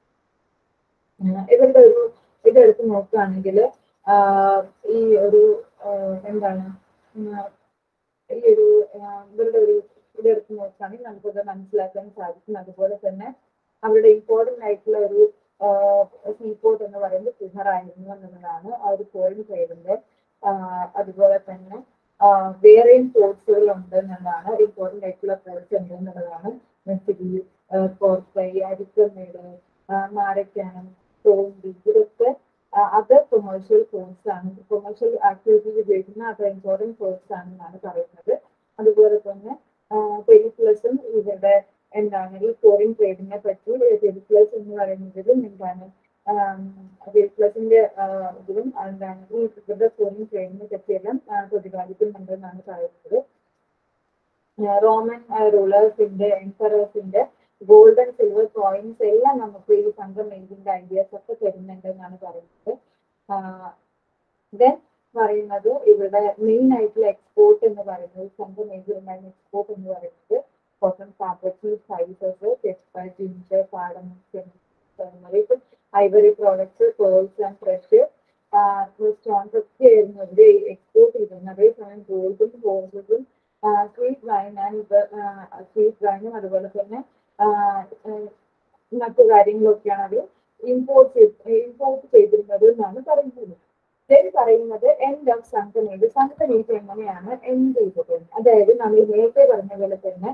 ഇവരുടെ ഒരു ഇതെടുത്ത് നോക്കുകയാണെങ്കിൽ ഈ ഒരു എന്താണ് ഈ ഒരു ഇവരുടെ ഒരു ഇതെടുത്ത് നോക്കുകയാണെങ്കിൽ നമുക്കത് മനസ്സിലാക്കാൻ സാധിക്കും. അതുപോലെ തന്നെ അവരുടെ ഇമ്പോർട്ടൻ്റ് ആയിട്ടുള്ള ഒരു സീപോർട്ട് എന്ന് പറയുന്നത് സിഹറായിരുന്നു എന്നുള്ളതാണ് ആ ഒരു ഫോറിൻ ട്രേഡിന്റെ. അതുപോലെ തന്നെ വേറെയും പോർട്സുകൾ ഉണ്ട് എന്നുള്ളതാണ്, ഇമ്പോർട്ടൻ്റ് ആയിട്ടുള്ള പോർട്സ് ഉണ്ട് എന്നുള്ളതാണ്. മെസ്സിലി, കോർപ്പൈ, അരിക്കമേട്, മാരക്കാനം, തോണ്ടി, ഇതൊക്കെ അതർ കൊമേഴ്ഷ്യൽ പോർട്സ് ആണ്. കൊമേഴ്ഷ്യൽ ആക്ടിവിറ്റീസ് ഉപയോഗിക്കുന്ന അത് ഇമ്പോർട്ടൻറ്റ് പോർട്സ് ആണെന്നാണ് പറയുന്നത്. അതുപോലെ തന്നെ പെരിപ്ലസും ഇവരുടെ എന്താണ് ഈ ഫോറിൻ ട്രേഡിനെ പറ്റി പെരിപ്ലസ് എന്ന് പറയുന്നതിലും എന്താണ് പെരിപ്ലസിന്റെ ഇതിലും എന്താണ് ഈ ഇവരുടെ ഫോറിൻ ട്രേഡിനെ പറ്റിയെല്ലാം പ്രതിപാദിക്കുന്നുണ്ടെന്നാണ് പറയുന്നത്. റോമൻ റൂളേഴ്സിന്റെ എംപറേഴ്സിന്റെ ഗോൾഡ് ആൻഡ് സിൽവർ കോയിൻസ് എല്ലാം നമുക്ക് ഈ സംഘം ഏജിന്റെ ഐഡിയാസ് ഒക്കെ തരുന്നുണ്ട് എന്നാണ് പറയുന്നത്. ദെൻ പറയുന്നത് ഇവിടെ മെയിൻ ആയിട്ടുള്ള എക്സ്പോർട്ട് എന്ന് പറയുന്നത് സംഘം ഏജിലുണ്ടായിരുന്ന എക്സ്പോർട്ട് എന്ന് പറയുന്നത് cotton fabrics, spices, textile, ginger, cardamom, ഇപ്പം ivory products, pearls and fresh stones ഒക്കെ ആയിരുന്നു ഇവര് എക്സ്പോർട്ട് ചെയ്തിരുന്നത്. അതേസമയം ഗോൾഡും ഹോഴ്സസും സ്വീറ്റ് വൈൻ ആൻഡ് സ്വീറ്റ് വൈനും അതുപോലെ തന്നെ മറ്റു കാര്യങ്ങളൊക്കെയാണ് അവർ ഇമ്പോർട്ട് ഇമ്പോർട്ട് ചെയ്തിരുന്നത് എന്നാണ് പറയുന്നത്. ഇതിൽ പറയുന്നത് end of Sangam age. Sangam age എങ്ങനെയാണ് എൻഡ് ചെയ്തത്? അതായത് നമ്മൾ നേരത്തെ പറഞ്ഞ പോലെ തന്നെ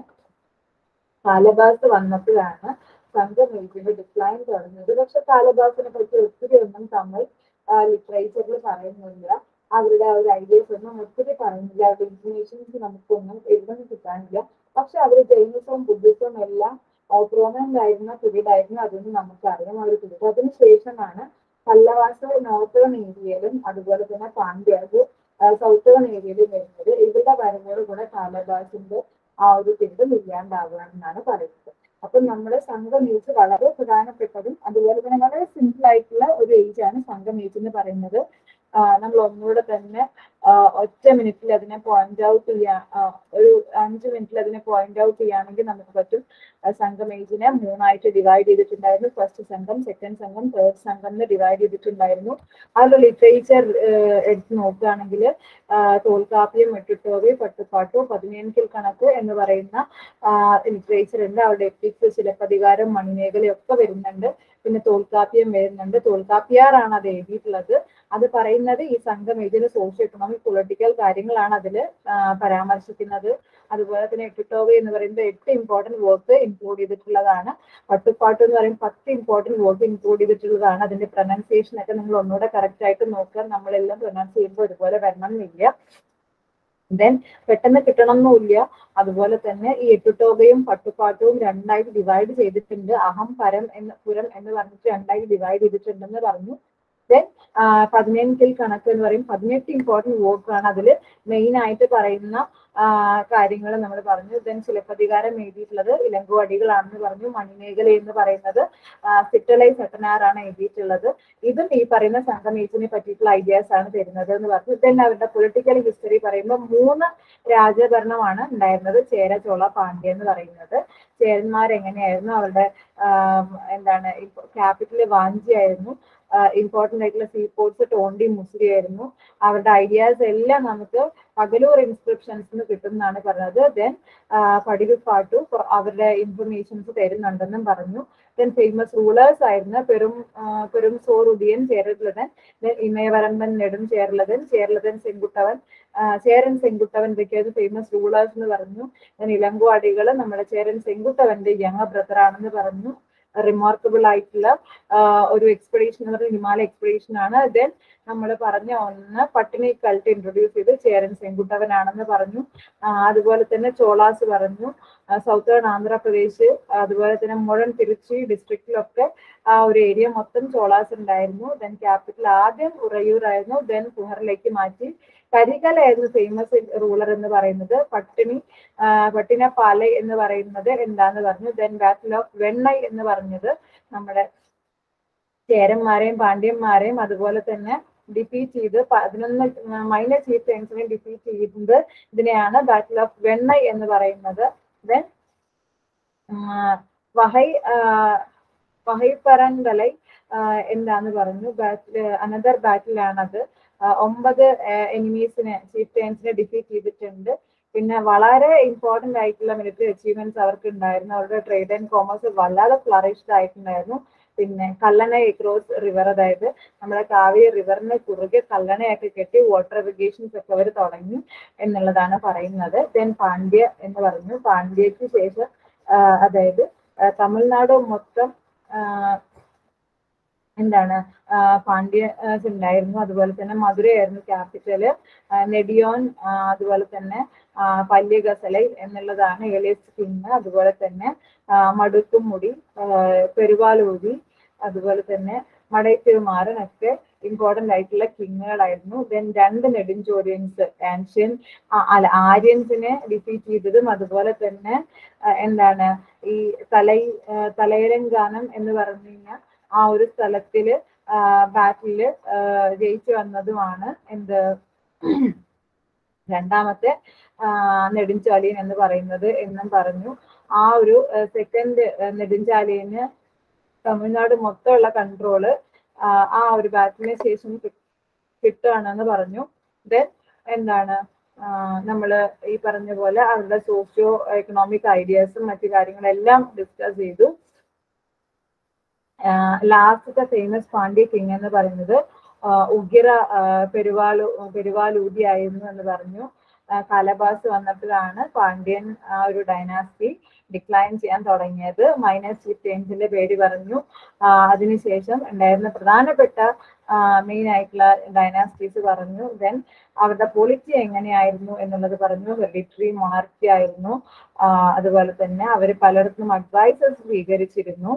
കാലബാസ് വന്നപ്പോഴാണ് സംഘം ഏജിന്റെ ഡിക്ലൈൻ തുടങ്ങുന്നത്. പക്ഷെ കാലബാസിനെ പറ്റി ഒത്തിരി ഒന്നും തമിഴ് ലിറ്ററേച്ചറിൽ പറയുന്നില്ല. അവരുടെ ഒരു ഐഡിയാസ് ഒന്നും ഒത്തിരി പറയുന്നില്ല. അവരുടെ ഇൻഫർമേഷൻസ് നമുക്കൊന്നും എഴുതാൻ കിട്ടാനില്ല. പക്ഷെ അവർ ജൈനിസവും ബുദ്ധിസവും എല്ലാം പ്രോമനന്റ് ആയിരുന്ന പീരീഡ് ആയിരുന്നു. അതൊന്നും നമുക്കറിയാം അവർ പീരീഡ്. അതിനുശേഷമാണ് പല്ലവാസ് നോർത്തേൺ ഏരിയയിലും അതുപോലെ തന്നെ പാണ്ഡ്യാസ് സൗത്തേൺ ഏരിയയിലും വരുന്നത്. ഇവിടെ വരുന്നതോട് കൂടെ കാലബാസിന്റെ ആ ഒരു പീരീഡ് ഇല്ലാണ്ടാവുക എന്നാണ് പറയുന്നത്. അപ്പൊ നമ്മുടെ സംഘം ഏജ് വളരെ പ്രധാനപ്പെട്ടതും അതുപോലെ തന്നെ വളരെ സിമ്പിൾ ആയിട്ടുള്ള ഒരു ഏജ് ആണ് സംഘം ഏജ് എന്ന് പറയുന്നത്. നമ്മൾ ഒന്നുകൂടെ തന്നെ ഒറ്റ മിനിറ്റിൽ അതിനെ പോയിന്റ് ഔട്ട് ചെയ്യാൻ ഒരു അഞ്ച് മിനിറ്റിൽ അതിനെ പോയിന്റ് ഔട്ട് ചെയ്യുകയാണെങ്കിൽ നമുക്ക് പറ്റും. സംഘം ഏജിനെ മൂന്നായിട്ട് ഡിവൈഡ് ചെയ്തിട്ടുണ്ടായിരുന്നു. ഫസ്റ്റ് സംഘം, സെക്കൻഡ് സംഘം, തേർഡ് സംഘം എന്ന് ഡിവൈഡ് ചെയ്തിട്ടുണ്ടായിരുന്നു. അതിന്റെ ലിറ്ററേച്ചർ എടുത്ത് നോക്കുകയാണെങ്കിൽ തോൽക്കാപ്പിയും മെട്ടിട്ടോവയും പട്ടുപാട്ടോ പതിനേഴിൽ കണക്ക് എന്ന് പറയുന്ന ലിറ്ററേച്ചർ ഉണ്ട്. അവരുടെ എപ്പിക്സ്, ചിലപ്പതികാരം, മണിമേഖലയൊക്കെ വരുന്നുണ്ട്. പിന്നെ തോൽക്കാപ്പിയം വരുന്നുണ്ട്. തോൽക്കാപ്പിയാറാണ് അത് എഴുതിയിട്ടുള്ളത്. അത് പറയുന്നത് ഈ സംഘം ഏജിലെ സോഷ്യോ എക്കണോമിക് പൊളിറ്റിക്കൽ കാര്യങ്ങളാണ് അതിൽ പരാമർശിക്കുന്നത്. അതുപോലെ തന്നെ എട്ടിട്ടോവ എന്ന് പറയുന്നത് എട്ട് ഇമ്പോർട്ടൻറ്റ് വർക്ക് ഇൻക്ലൂഡ് ചെയ്തിട്ടുള്ളതാണ്. പട്ടുപാട്ട് എന്ന് പറയുമ്പോൾ പത്ത് ഇമ്പോർട്ടൻറ്റ് വർക്ക് ഇൻക്ലൂഡ് ചെയ്തിട്ടുള്ളതാണ്. അതിന്റെ പ്രൊനൗൺസിയേഷൻ ഒക്കെ നിങ്ങൾ ഒന്നുകൂടെ കറക്റ്റ് ആയിട്ട് നോക്കുക. നമ്മളെല്ലാം പ്രൊനൗൺസ് ചെയ്യുമ്പോൾ ഒരുപോലെ വരണം എന്നില്ല. ദെൻ പെട്ടെന്ന് കിട്ടണം എന്നില്ല. അതുപോലെ തന്നെ ഈ എട്ടുട്ടോകയും പട്ടുപാട്ടവും രണ്ടായിട്ട് ഡിവൈഡ് ചെയ്തിട്ടുണ്ട്. അഹം, പരം എന്ന് പുരം എന്ന് പറഞ്ഞിട്ട് രണ്ടായിട്ട് ഡിവൈഡ് ചെയ്തിട്ടുണ്ടെന്ന് പറഞ്ഞു. ദെൻ പതിനേഴിൽ കണക്ക് എന്ന് പറയും പതിനെട്ട് ഇമ്പോർട്ടൻറ്റ് വർക്കാണ്. അതിൽ മെയിൻ ആയിട്ട് പറയുന്ന കാര്യങ്ങൾ നമ്മൾ പറഞ്ഞു. ദെൻ ചിലപ്പതികാരം എഴുതിയിട്ടുള്ളത് ഇലങ്കുവടികളാണെന്ന് പറഞ്ഞു. മണിമേഖല എന്ന് പറയുന്നത് സിറ്റലൈ സെട്ടനാറാണ് എഴുതിയിട്ടുള്ളത്. ഇതും ഈ പറയുന്ന സംഘം ഏജിനെ പറ്റിയിട്ടുള്ള ഐഡിയാസ് ആണ് തരുന്നത് എന്ന് പറഞ്ഞു. ദെൻ അവരുടെ പൊളിറ്റിക്കൽ ഹിസ്റ്ററി പറയുമ്പോൾ മൂന്ന് രാജഭരണമാണ് ഉണ്ടായിരുന്നത്. ചേര, ചോള, പാണ്ഡ്യ എന്ന് പറയുന്നത്. ചേരന്മാർ എങ്ങനെയായിരുന്നു, അവരുടെ എന്താണ് ക്യാപിറ്റൽ വാഞ്ചിയായിരുന്നു, ഇമ്പോർട്ടൻ്റ് ആയിട്ടുള്ള സീ പോർട്സ് ടോണ്ടി മുസ്രി ആയിരുന്നു. അവരുടെ ഐഡിയാസ് എല്ലാം നമുക്ക് പകലൂർ ഇൻസ്ക്രിപ്ഷൻസ് കിട്ടും എന്നാണ് പറഞ്ഞത്. ദെൻ പടിയൂർ പാട്ടു അവരുടെ ഇൻഫർമേഷൻസ് തരുന്നുണ്ടെന്നും പറഞ്ഞു. ദെൻ ഫേമസ് റൂളേഴ്സ് ആയിരുന്നു പെരും പെരും സോറുദിയൻ ചേരലതൻ, ദെൻ ഇമയവരമ്പൻ നെടും ചേരലതൻ, ചേരലതൻ സെങ്കുട്ടവൻ, ചേരൻ സെങ്കുട്ടവൻ ഇതൊക്കെയായിരുന്നു ഫേമസ് റൂളേഴ്സ് എന്ന് പറഞ്ഞു. ദെൻ ഇലങ്കുവാടികൾ നമ്മുടെ ചേരൻ സെങ്കുട്ടവന്റെ യങ് ബ്രദർ ആണെന്ന് പറഞ്ഞു. റിമാർക്കബിൾ ആയിട്ടുള്ള ഒരു എക്സ്പെഡീഷൻ എന്ന് പറയുന്നത് ഹിമാലയ എക്സ്പെഡീഷൻ ആണ്. ദെൻ നമ്മൾ പറഞ്ഞ ഒന്ന് പട്ടിണി കൾട്ട് ഇൻട്രൊഡ്യൂസ് ചെയ്ത് ചേരൻ സെങ്കുട്ടവനാണെന്ന് പറഞ്ഞു. അതുപോലെ തന്നെ ചോളാസ് പറഞ്ഞു, സൗത്തേൺ ആന്ധ്രാപ്രദേശ് അതുപോലെ തന്നെ മുഴൻ തിരുച്ചി ഡിസ്ട്രിക്റ്റിലൊക്കെ ആ ഒരു ഏരിയ മൊത്തം ചോളാസ് ഉണ്ടായിരുന്നു. ദെൻ ക്യാപിറ്റൽ ആദ്യം ഉറയൂർ ആയിരുന്നു, ദെൻ കുഹറിലേക്ക് മാറ്റി. കരികലായിരുന്നു ഫേമസ് റൂളർ എന്ന് പറയുന്നത്. പട്ടിണി പട്ടിനപ്പാലൈ എന്ന് പറയുന്നത് എന്താന്ന് പറഞ്ഞു. ദെൻ ബാറ്റിൽ ഓഫ് വെണ്ണൈ എന്ന് പറഞ്ഞത് നമ്മുടെ ചേരന്മാരെയും പാണ്ഡ്യന്മാരെയും അതുപോലെ തന്നെ ഡിഫീറ്റ് ചെയ്ത് പതിനൊന്ന് മൈനർ ചീഫ് ടൈംസിനെ ഡിഫീറ്റ് ചെയ്യുന്നത് ഇതിനെയാണ് ബാറ്റിൽ ഓഫ് വെണ്ണൈ എന്ന് പറയുന്നത്. ദെൻ വഹൈ വഹൈപ്പരൻതലൈ എന്താന്ന് പറഞ്ഞു. ബാറ്റിൽ അനദർ ബാറ്റിലാണത്. ഒമ്പത് എനിമീസിനെ ചീഫ് ടൈംസിനെ ഡിഫീറ്റ് ചെയ്തിട്ടുണ്ട്. പിന്നെ വളരെ ഇമ്പോർട്ടൻ്റ് ആയിട്ടുള്ള മിലിറ്ററി അച്ചീവ്മെന്റ്സ് അവർക്ക് ഉണ്ടായിരുന്നു. അവരുടെ ട്രേഡ് ആൻഡ് കോമേഴ്സ് വളരെ ഫ്ലറിഷ്ഡ് ആയിട്ടുണ്ടായിരുന്നു. പിന്നെ കല്ലണൈ ക്രോസ് റിവർ, അതായത് നമ്മുടെ കാവേരി റിവറിന് കുറുകെ കല്ലണയൊക്കെ കെട്ടി വാട്ടർ ഇറിഗേഷൻസ് ഒക്കെ അവർ തുടങ്ങി എന്നുള്ളതാണ് പറയുന്നത്. ദെൻ പാണ്ഡ്യ എന്ന് പറഞ്ഞു. പാണ്ഡ്യക്ക് ശേഷം അതായത് തമിഴ്നാട് മൊത്തം എന്താണ് പാണ്ഡ്യസ് ഉണ്ടായിരുന്നു. അതുപോലെ തന്നെ മധുരയായിരുന്നു ക്യാപിറ്റല്. നെഡിയോൻ അതുപോലെ തന്നെ പല്യഗസലൈ എന്നുള്ളതാണ് ഏലിയസ്റ്റ് കിങ്. അതുപോലെ തന്നെ മടുക്കുംമുടി, പെരുവാലൂരി, അതുപോലെ തന്നെ മടൈത്തിരുമാരൻ ഒക്കെ ഇമ്പോർട്ടൻ്റ് ആയിട്ടുള്ള കിങ്ങുകളായിരുന്നു. ദെൻ രണ്ട് നെടുഞ്ചോരിയൻസ് ആൻഷ്യൻ അല്ല ആര്യൻസിനെ ഡിഫീറ്റ് ചെയ്തതും അതുപോലെ തന്നെ എന്താണ് ഈ തലൈ തലയരങ്കാനം എന്ന് പറഞ്ഞു കഴിഞ്ഞാൽ ആ ഒരു സ്ഥലത്തില് ബാറ്റില് ജയിച്ചു വന്നതുമാണ് എന്ത് രണ്ടാമത്തെ നെടുഞ്ചാലിയൻ എന്ന് പറയുന്നത് എന്നും പറഞ്ഞു. ആ ഒരു സെക്കൻഡ് നെടുഞ്ചാലിയന് തമിഴ്നാട് മൊത്തമുള്ള കൺട്രോള് ആ ഒരു ബാറ്റിന് ശേഷം കിട്ടുകയാണെന്ന് പറഞ്ഞു. ദെൻ എന്താണ് നമ്മള് ഈ പറഞ്ഞ പോലെ അവരുടെ സോഷ്യോ എക്കണോമിക് ഐഡിയാസും മറ്റു കാര്യങ്ങളെല്ലാം ഡിസ്കസ് ചെയ്തു. ലാസ്റ്റത്തെ ഫേമസ് പാണ്ഡ്യ കിങ് എന്ന് പറയുന്നത് ഉഗ്ര പെരുവാലു പെരുവാലൂതി ആയിരുന്നു എന്ന് പറഞ്ഞു. കലബാസ് വന്നപ്പോഴാണ് പാണ്ഡ്യൻ ആ ഒരു ഡൈനാസ്റ്റി ഡിക്ലൈൻ ചെയ്യാൻ തുടങ്ങിയത്. മൈനർ ചീഫ് ടൈംസിന്റെ പേര് പറഞ്ഞു. അതിനുശേഷം ഉണ്ടായിരുന്ന പ്രധാനപ്പെട്ട മെയിൻ ആയിട്ടുള്ള ഡൈനാസ്റ്റീസ് പറഞ്ഞു. ദെൻ അവരുടെ പൊളിറ്റി എങ്ങനെയായിരുന്നു എന്നുള്ളത് പറഞ്ഞു. ഹെറിഡിറ്ററി മൊണാർക്കി ആയിരുന്നു. അതുപോലെ തന്നെ അവർ പലയിടത്തും അഡ്വൈസസ് സ്വീകരിച്ചിരുന്നു.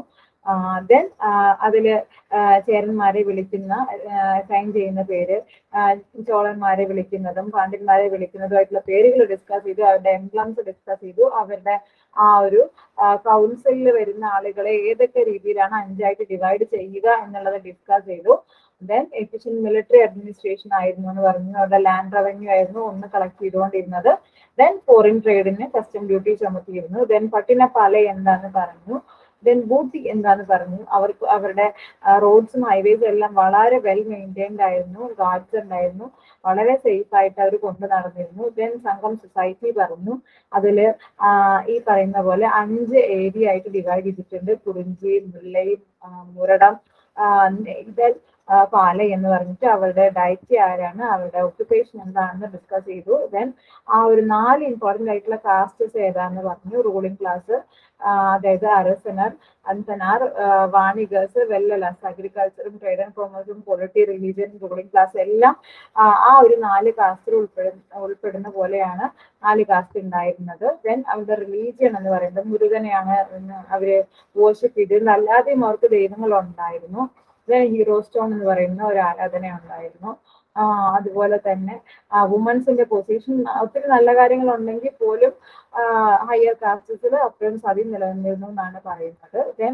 ദെൻ അതില് ചേരന്മാരെ വിളിക്കുന്ന സൈൻ ചെയ്യുന്ന പേര്, ചോളന്മാരെ വിളിക്കുന്നതും പാണ്ഡ്യന്മാരെ വിളിക്കുന്നതുമായിട്ടുള്ള പേരുകൾ ഡിസ്കസ് ചെയ്തു. അവരുടെ എംബ്ലംസ് ഡിസ്കസ് ചെയ്തു. അവരുടെ ആ ഒരു കൗൺസിലിൽ വരുന്ന ആളുകളെ ഏതൊക്കെ രീതിയിലാണ് അഞ്ചായിട്ട് ഡിവൈഡ് ചെയ്യുക എന്നുള്ളത് ഡിസ്കസ് ചെയ്തു. ദെൻ എഫിഷ്യന്റ് മിലിറ്ററി അഡ്മിനിസ്ട്രേഷൻ ആയിരുന്നു എന്ന് പറഞ്ഞു. അവരുടെ ലാൻഡ് റവന്യൂ ആയിരുന്നു ഒന്ന് കളക്ട് ചെയ്തുകൊണ്ടിരുന്നത്. ദെൻ ഫോറിൻ ട്രേഡിന് കസ്റ്റം ഡ്യൂട്ടി ചുമത്തിയിരുന്നു. ദെൻ പട്ടിനപ്പാലൈ എന്താന്ന് പറഞ്ഞു. ദെൻ ബൂട്ടി എന്താന്ന് പറഞ്ഞു. അവർക്ക് അവരുടെ റോഡ്സും ഹൈവേസും എല്ലാം വളരെ വെൽ മെയിൻറ്റൈൻഡ് ആയിരുന്നു. ഗാർഡ്സ് ഉണ്ടായിരുന്നു. വളരെ സേഫ് ആയിട്ട് അവർ കൊണ്ടു നടന്നിരുന്നു. ദെൻ സംഘം സൊസൈറ്റി പറഞ്ഞു. അതില് ഈ പറയുന്ന പോലെ അഞ്ച് ഏരിയ ആയിട്ട് ഡിവൈഡ് ചെയ്തിട്ടുണ്ട്. കുറിഞ്ചി, മുല്ലൈ, മുരടം, നെയ്തൽ, പാലൈ എന്ന് പറഞ്ഞിട്ട് അവരുടെ ഡയറ്റ് ആരാണ്, അവരുടെ ഒക്യുപ്പേഷൻ എന്താണെന്ന് ഡിസ്കസ് ചെയ്തു. ദെൻ ആ ഒരു നാല് ഇമ്പോർട്ടൻ്റ് ആയിട്ടുള്ള കാസ്റ്റസ് ഏതാന്ന് പറഞ്ഞു. റൂളിംഗ് ക്ലാസ് അതായത് അരസനർ, അന്തനാർ, വാണിഗേഴ്സ്, വെല്ലലാസ്, അഗ്രികൾച്ചറും ട്രേഡ് ആൻഡ് കോമേഴ്സും പൊളിറ്റി, റിലീജിയൻ, റൂളിംഗ് ക്ലാസ് എല്ലാം ആ ഒരു നാല് കാസ്റ്റിൽ ഉൾപ്പെടുന്ന ഉൾപ്പെടുന്ന പോലെയാണ് നാല് കാസ്റ്റ് ഉണ്ടായിരുന്നത്. ദെൻ അവരുടെ റിലീജിയൻ എന്ന് പറയുന്നത് മുരുകനെയാണ് അവര് വോർഷിപ്പ് ചെയ്തിരുന്നത്. അല്ലാതെയും അവർക്ക് ദൈവങ്ങൾ ഉണ്ടായിരുന്നു. ഹീറോ സ്റ്റോൺ എന്ന് പറയുന്ന ഒരു ആരാധന ഉണ്ടായിരുന്നു. അതുപോലെ തന്നെ വുമൻസിന്റെ പൊസിഷൻ ഒത്തിരി നല്ല കാര്യങ്ങൾ ഉണ്ടെങ്കിൽ പോലും ഹയർ കാസ്റ്റസിൽ അപ്പോഴും സതി നിലനിന്നിരുന്നു എന്നാണ് പറയുന്നത്. ദെൻ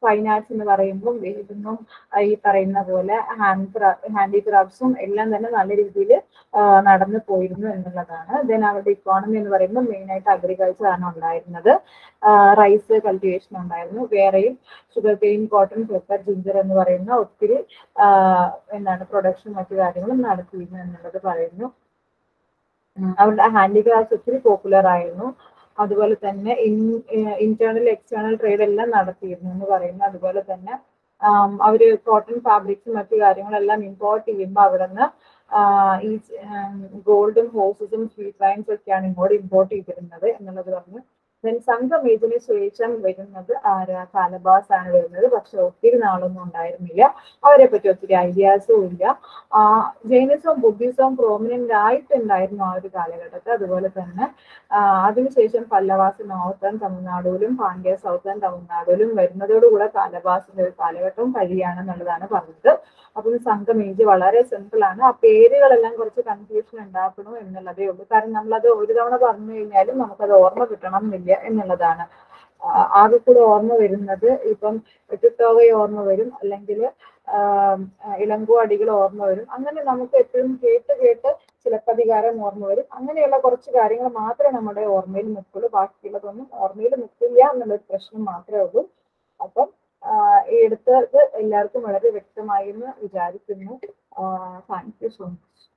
ഫൈൻ ആർട്സ് എന്ന് പറയുമ്പോൾ ഇതൊന്നും ഈ പറയുന്ന പോലെ ഹാൻഡ് ഹാൻഡിക്രാഫ്റ്റ്സും എല്ലാം തന്നെ നല്ല രീതിയിൽ നടന്നു പോയിരുന്നു എന്നുള്ളതാണ്. ദെൻ അവരുടെ ഇക്കോണമി എന്ന് പറയുമ്പോൾ മെയിൻ ആയിട്ട് അഗ്രികൾച്ചർ ആണ് ഉണ്ടായിരുന്നത്. റൈസ് കൾട്ടിവേഷൻ ഉണ്ടായിരുന്നു. വേറെയും sugar cane, cotton, pepper, ginger എന്ന് പറയുന്ന ഒത്തിരി എന്താണ് പ്രൊഡക്ഷൻ മറ്റു കാര്യങ്ങളും നടത്തിയിരുന്നു എന്നുള്ളത് പറയുന്നു. അവരുടെ ഹാൻഡിക്രാഫ്റ്റ് ഒത്തിരി പോപ്പുലർ ആയിരുന്നു. അതുപോലെ തന്നെ ഇന്റേണൽ എക്സ്റ്റേണൽ ട്രേഡ് എല്ലാം നടത്തിയിരുന്നു എന്ന് പറയുന്നു. അതുപോലെ തന്നെ അവര് കോട്ടൺ ഫാബ്രിക്സും മറ്റു കാര്യങ്ങളെല്ലാം ഇമ്പോർട്ട് ചെയ്യുമ്പോൾ അവിടെ നിന്ന് ഈ ഗോൾഡും ഹോഴ്സസും സ്വീറ്റ് വൈൻസ് ഒക്കെയാണ് ഇങ്ങോട്ട് ഇമ്പോർട്ട് ചെയ്തിരുന്നത് എന്നുള്ളത് പറഞ്ഞു. ദെൻ സംഘം ഏജിന് ശേഷം വരുന്നത് ആരാ? കാലബാസ് ആണ് വരുന്നത്. പക്ഷെ ഒത്തിരി നാളൊന്നും ഉണ്ടായിരുന്നില്ല. അവരെ പറ്റി ഒത്തിരി ഐഡിയാസും ഇല്ല. ജൈനിസവും ബുദ്ധിസവും പ്രോമിനന്റ് ആയിട്ടുണ്ടായിരുന്നു ആ ഒരു കാലഘട്ടത്തിൽ. അതുപോലെ തന്നെ അതിനുശേഷം പല്ലവാസ് നോർത്തേൺ തമിഴ്നാടുവിലും പാണ്ഡ്യ സൗത്തേൺ തമിഴ്നാടുവിലും വരുന്നതോടുകൂടെ കാലബാസിന്റെ ഒരു കാലഘട്ടവും കഴിയുകയാണെന്നുള്ളതാണ് പറഞ്ഞത്. അപ്പം സംഘം ഏജ് വളരെ സിമ്പിൾ ആണ്. ആ പേരുകളെല്ലാം കുറച്ച് കൺഫ്യൂഷൻ ഉണ്ടാക്കണോ എന്നുള്ളതേ ഉള്ളൂ. കാരണം നമ്മളത് ഒരു തവണ പറഞ്ഞു കഴിഞ്ഞാലും നമുക്കത് ഓർമ്മ കിട്ടണം എന്നില്ല എന്നുള്ളതാണ്. ആകെ കൂടെ ഓർമ്മ വരുന്നത് ഇപ്പം എട്ടുത്തോകை ഓർമ്മ വരും, അല്ലെങ്കിൽ ഇളങ്കോ അടികൾ ഓർമ്മ വരും. അങ്ങനെ നമുക്ക് എപ്പോഴും കേട്ട് കേട്ട് ചിലപ്പതികാരം ഓർമ്മ വരും. അങ്ങനെയുള്ള കുറച്ച് കാര്യങ്ങൾ മാത്രമേ നമ്മുടെ ഓർമ്മയിൽ നിൽക്കുള്ളൂ. ബാക്കിയുള്ളതൊന്നും ഓർമ്മയിൽ നിൽക്കില്ല എന്നുള്ളൊരു പ്രശ്നം മാത്രമേ ഉള്ളൂ. അപ്പം എടുത്തത് എല്ലാവർക്കും വളരെ വ്യക്തമായി എന്ന് വിചാരിക്കുന്നു. Thank you so much.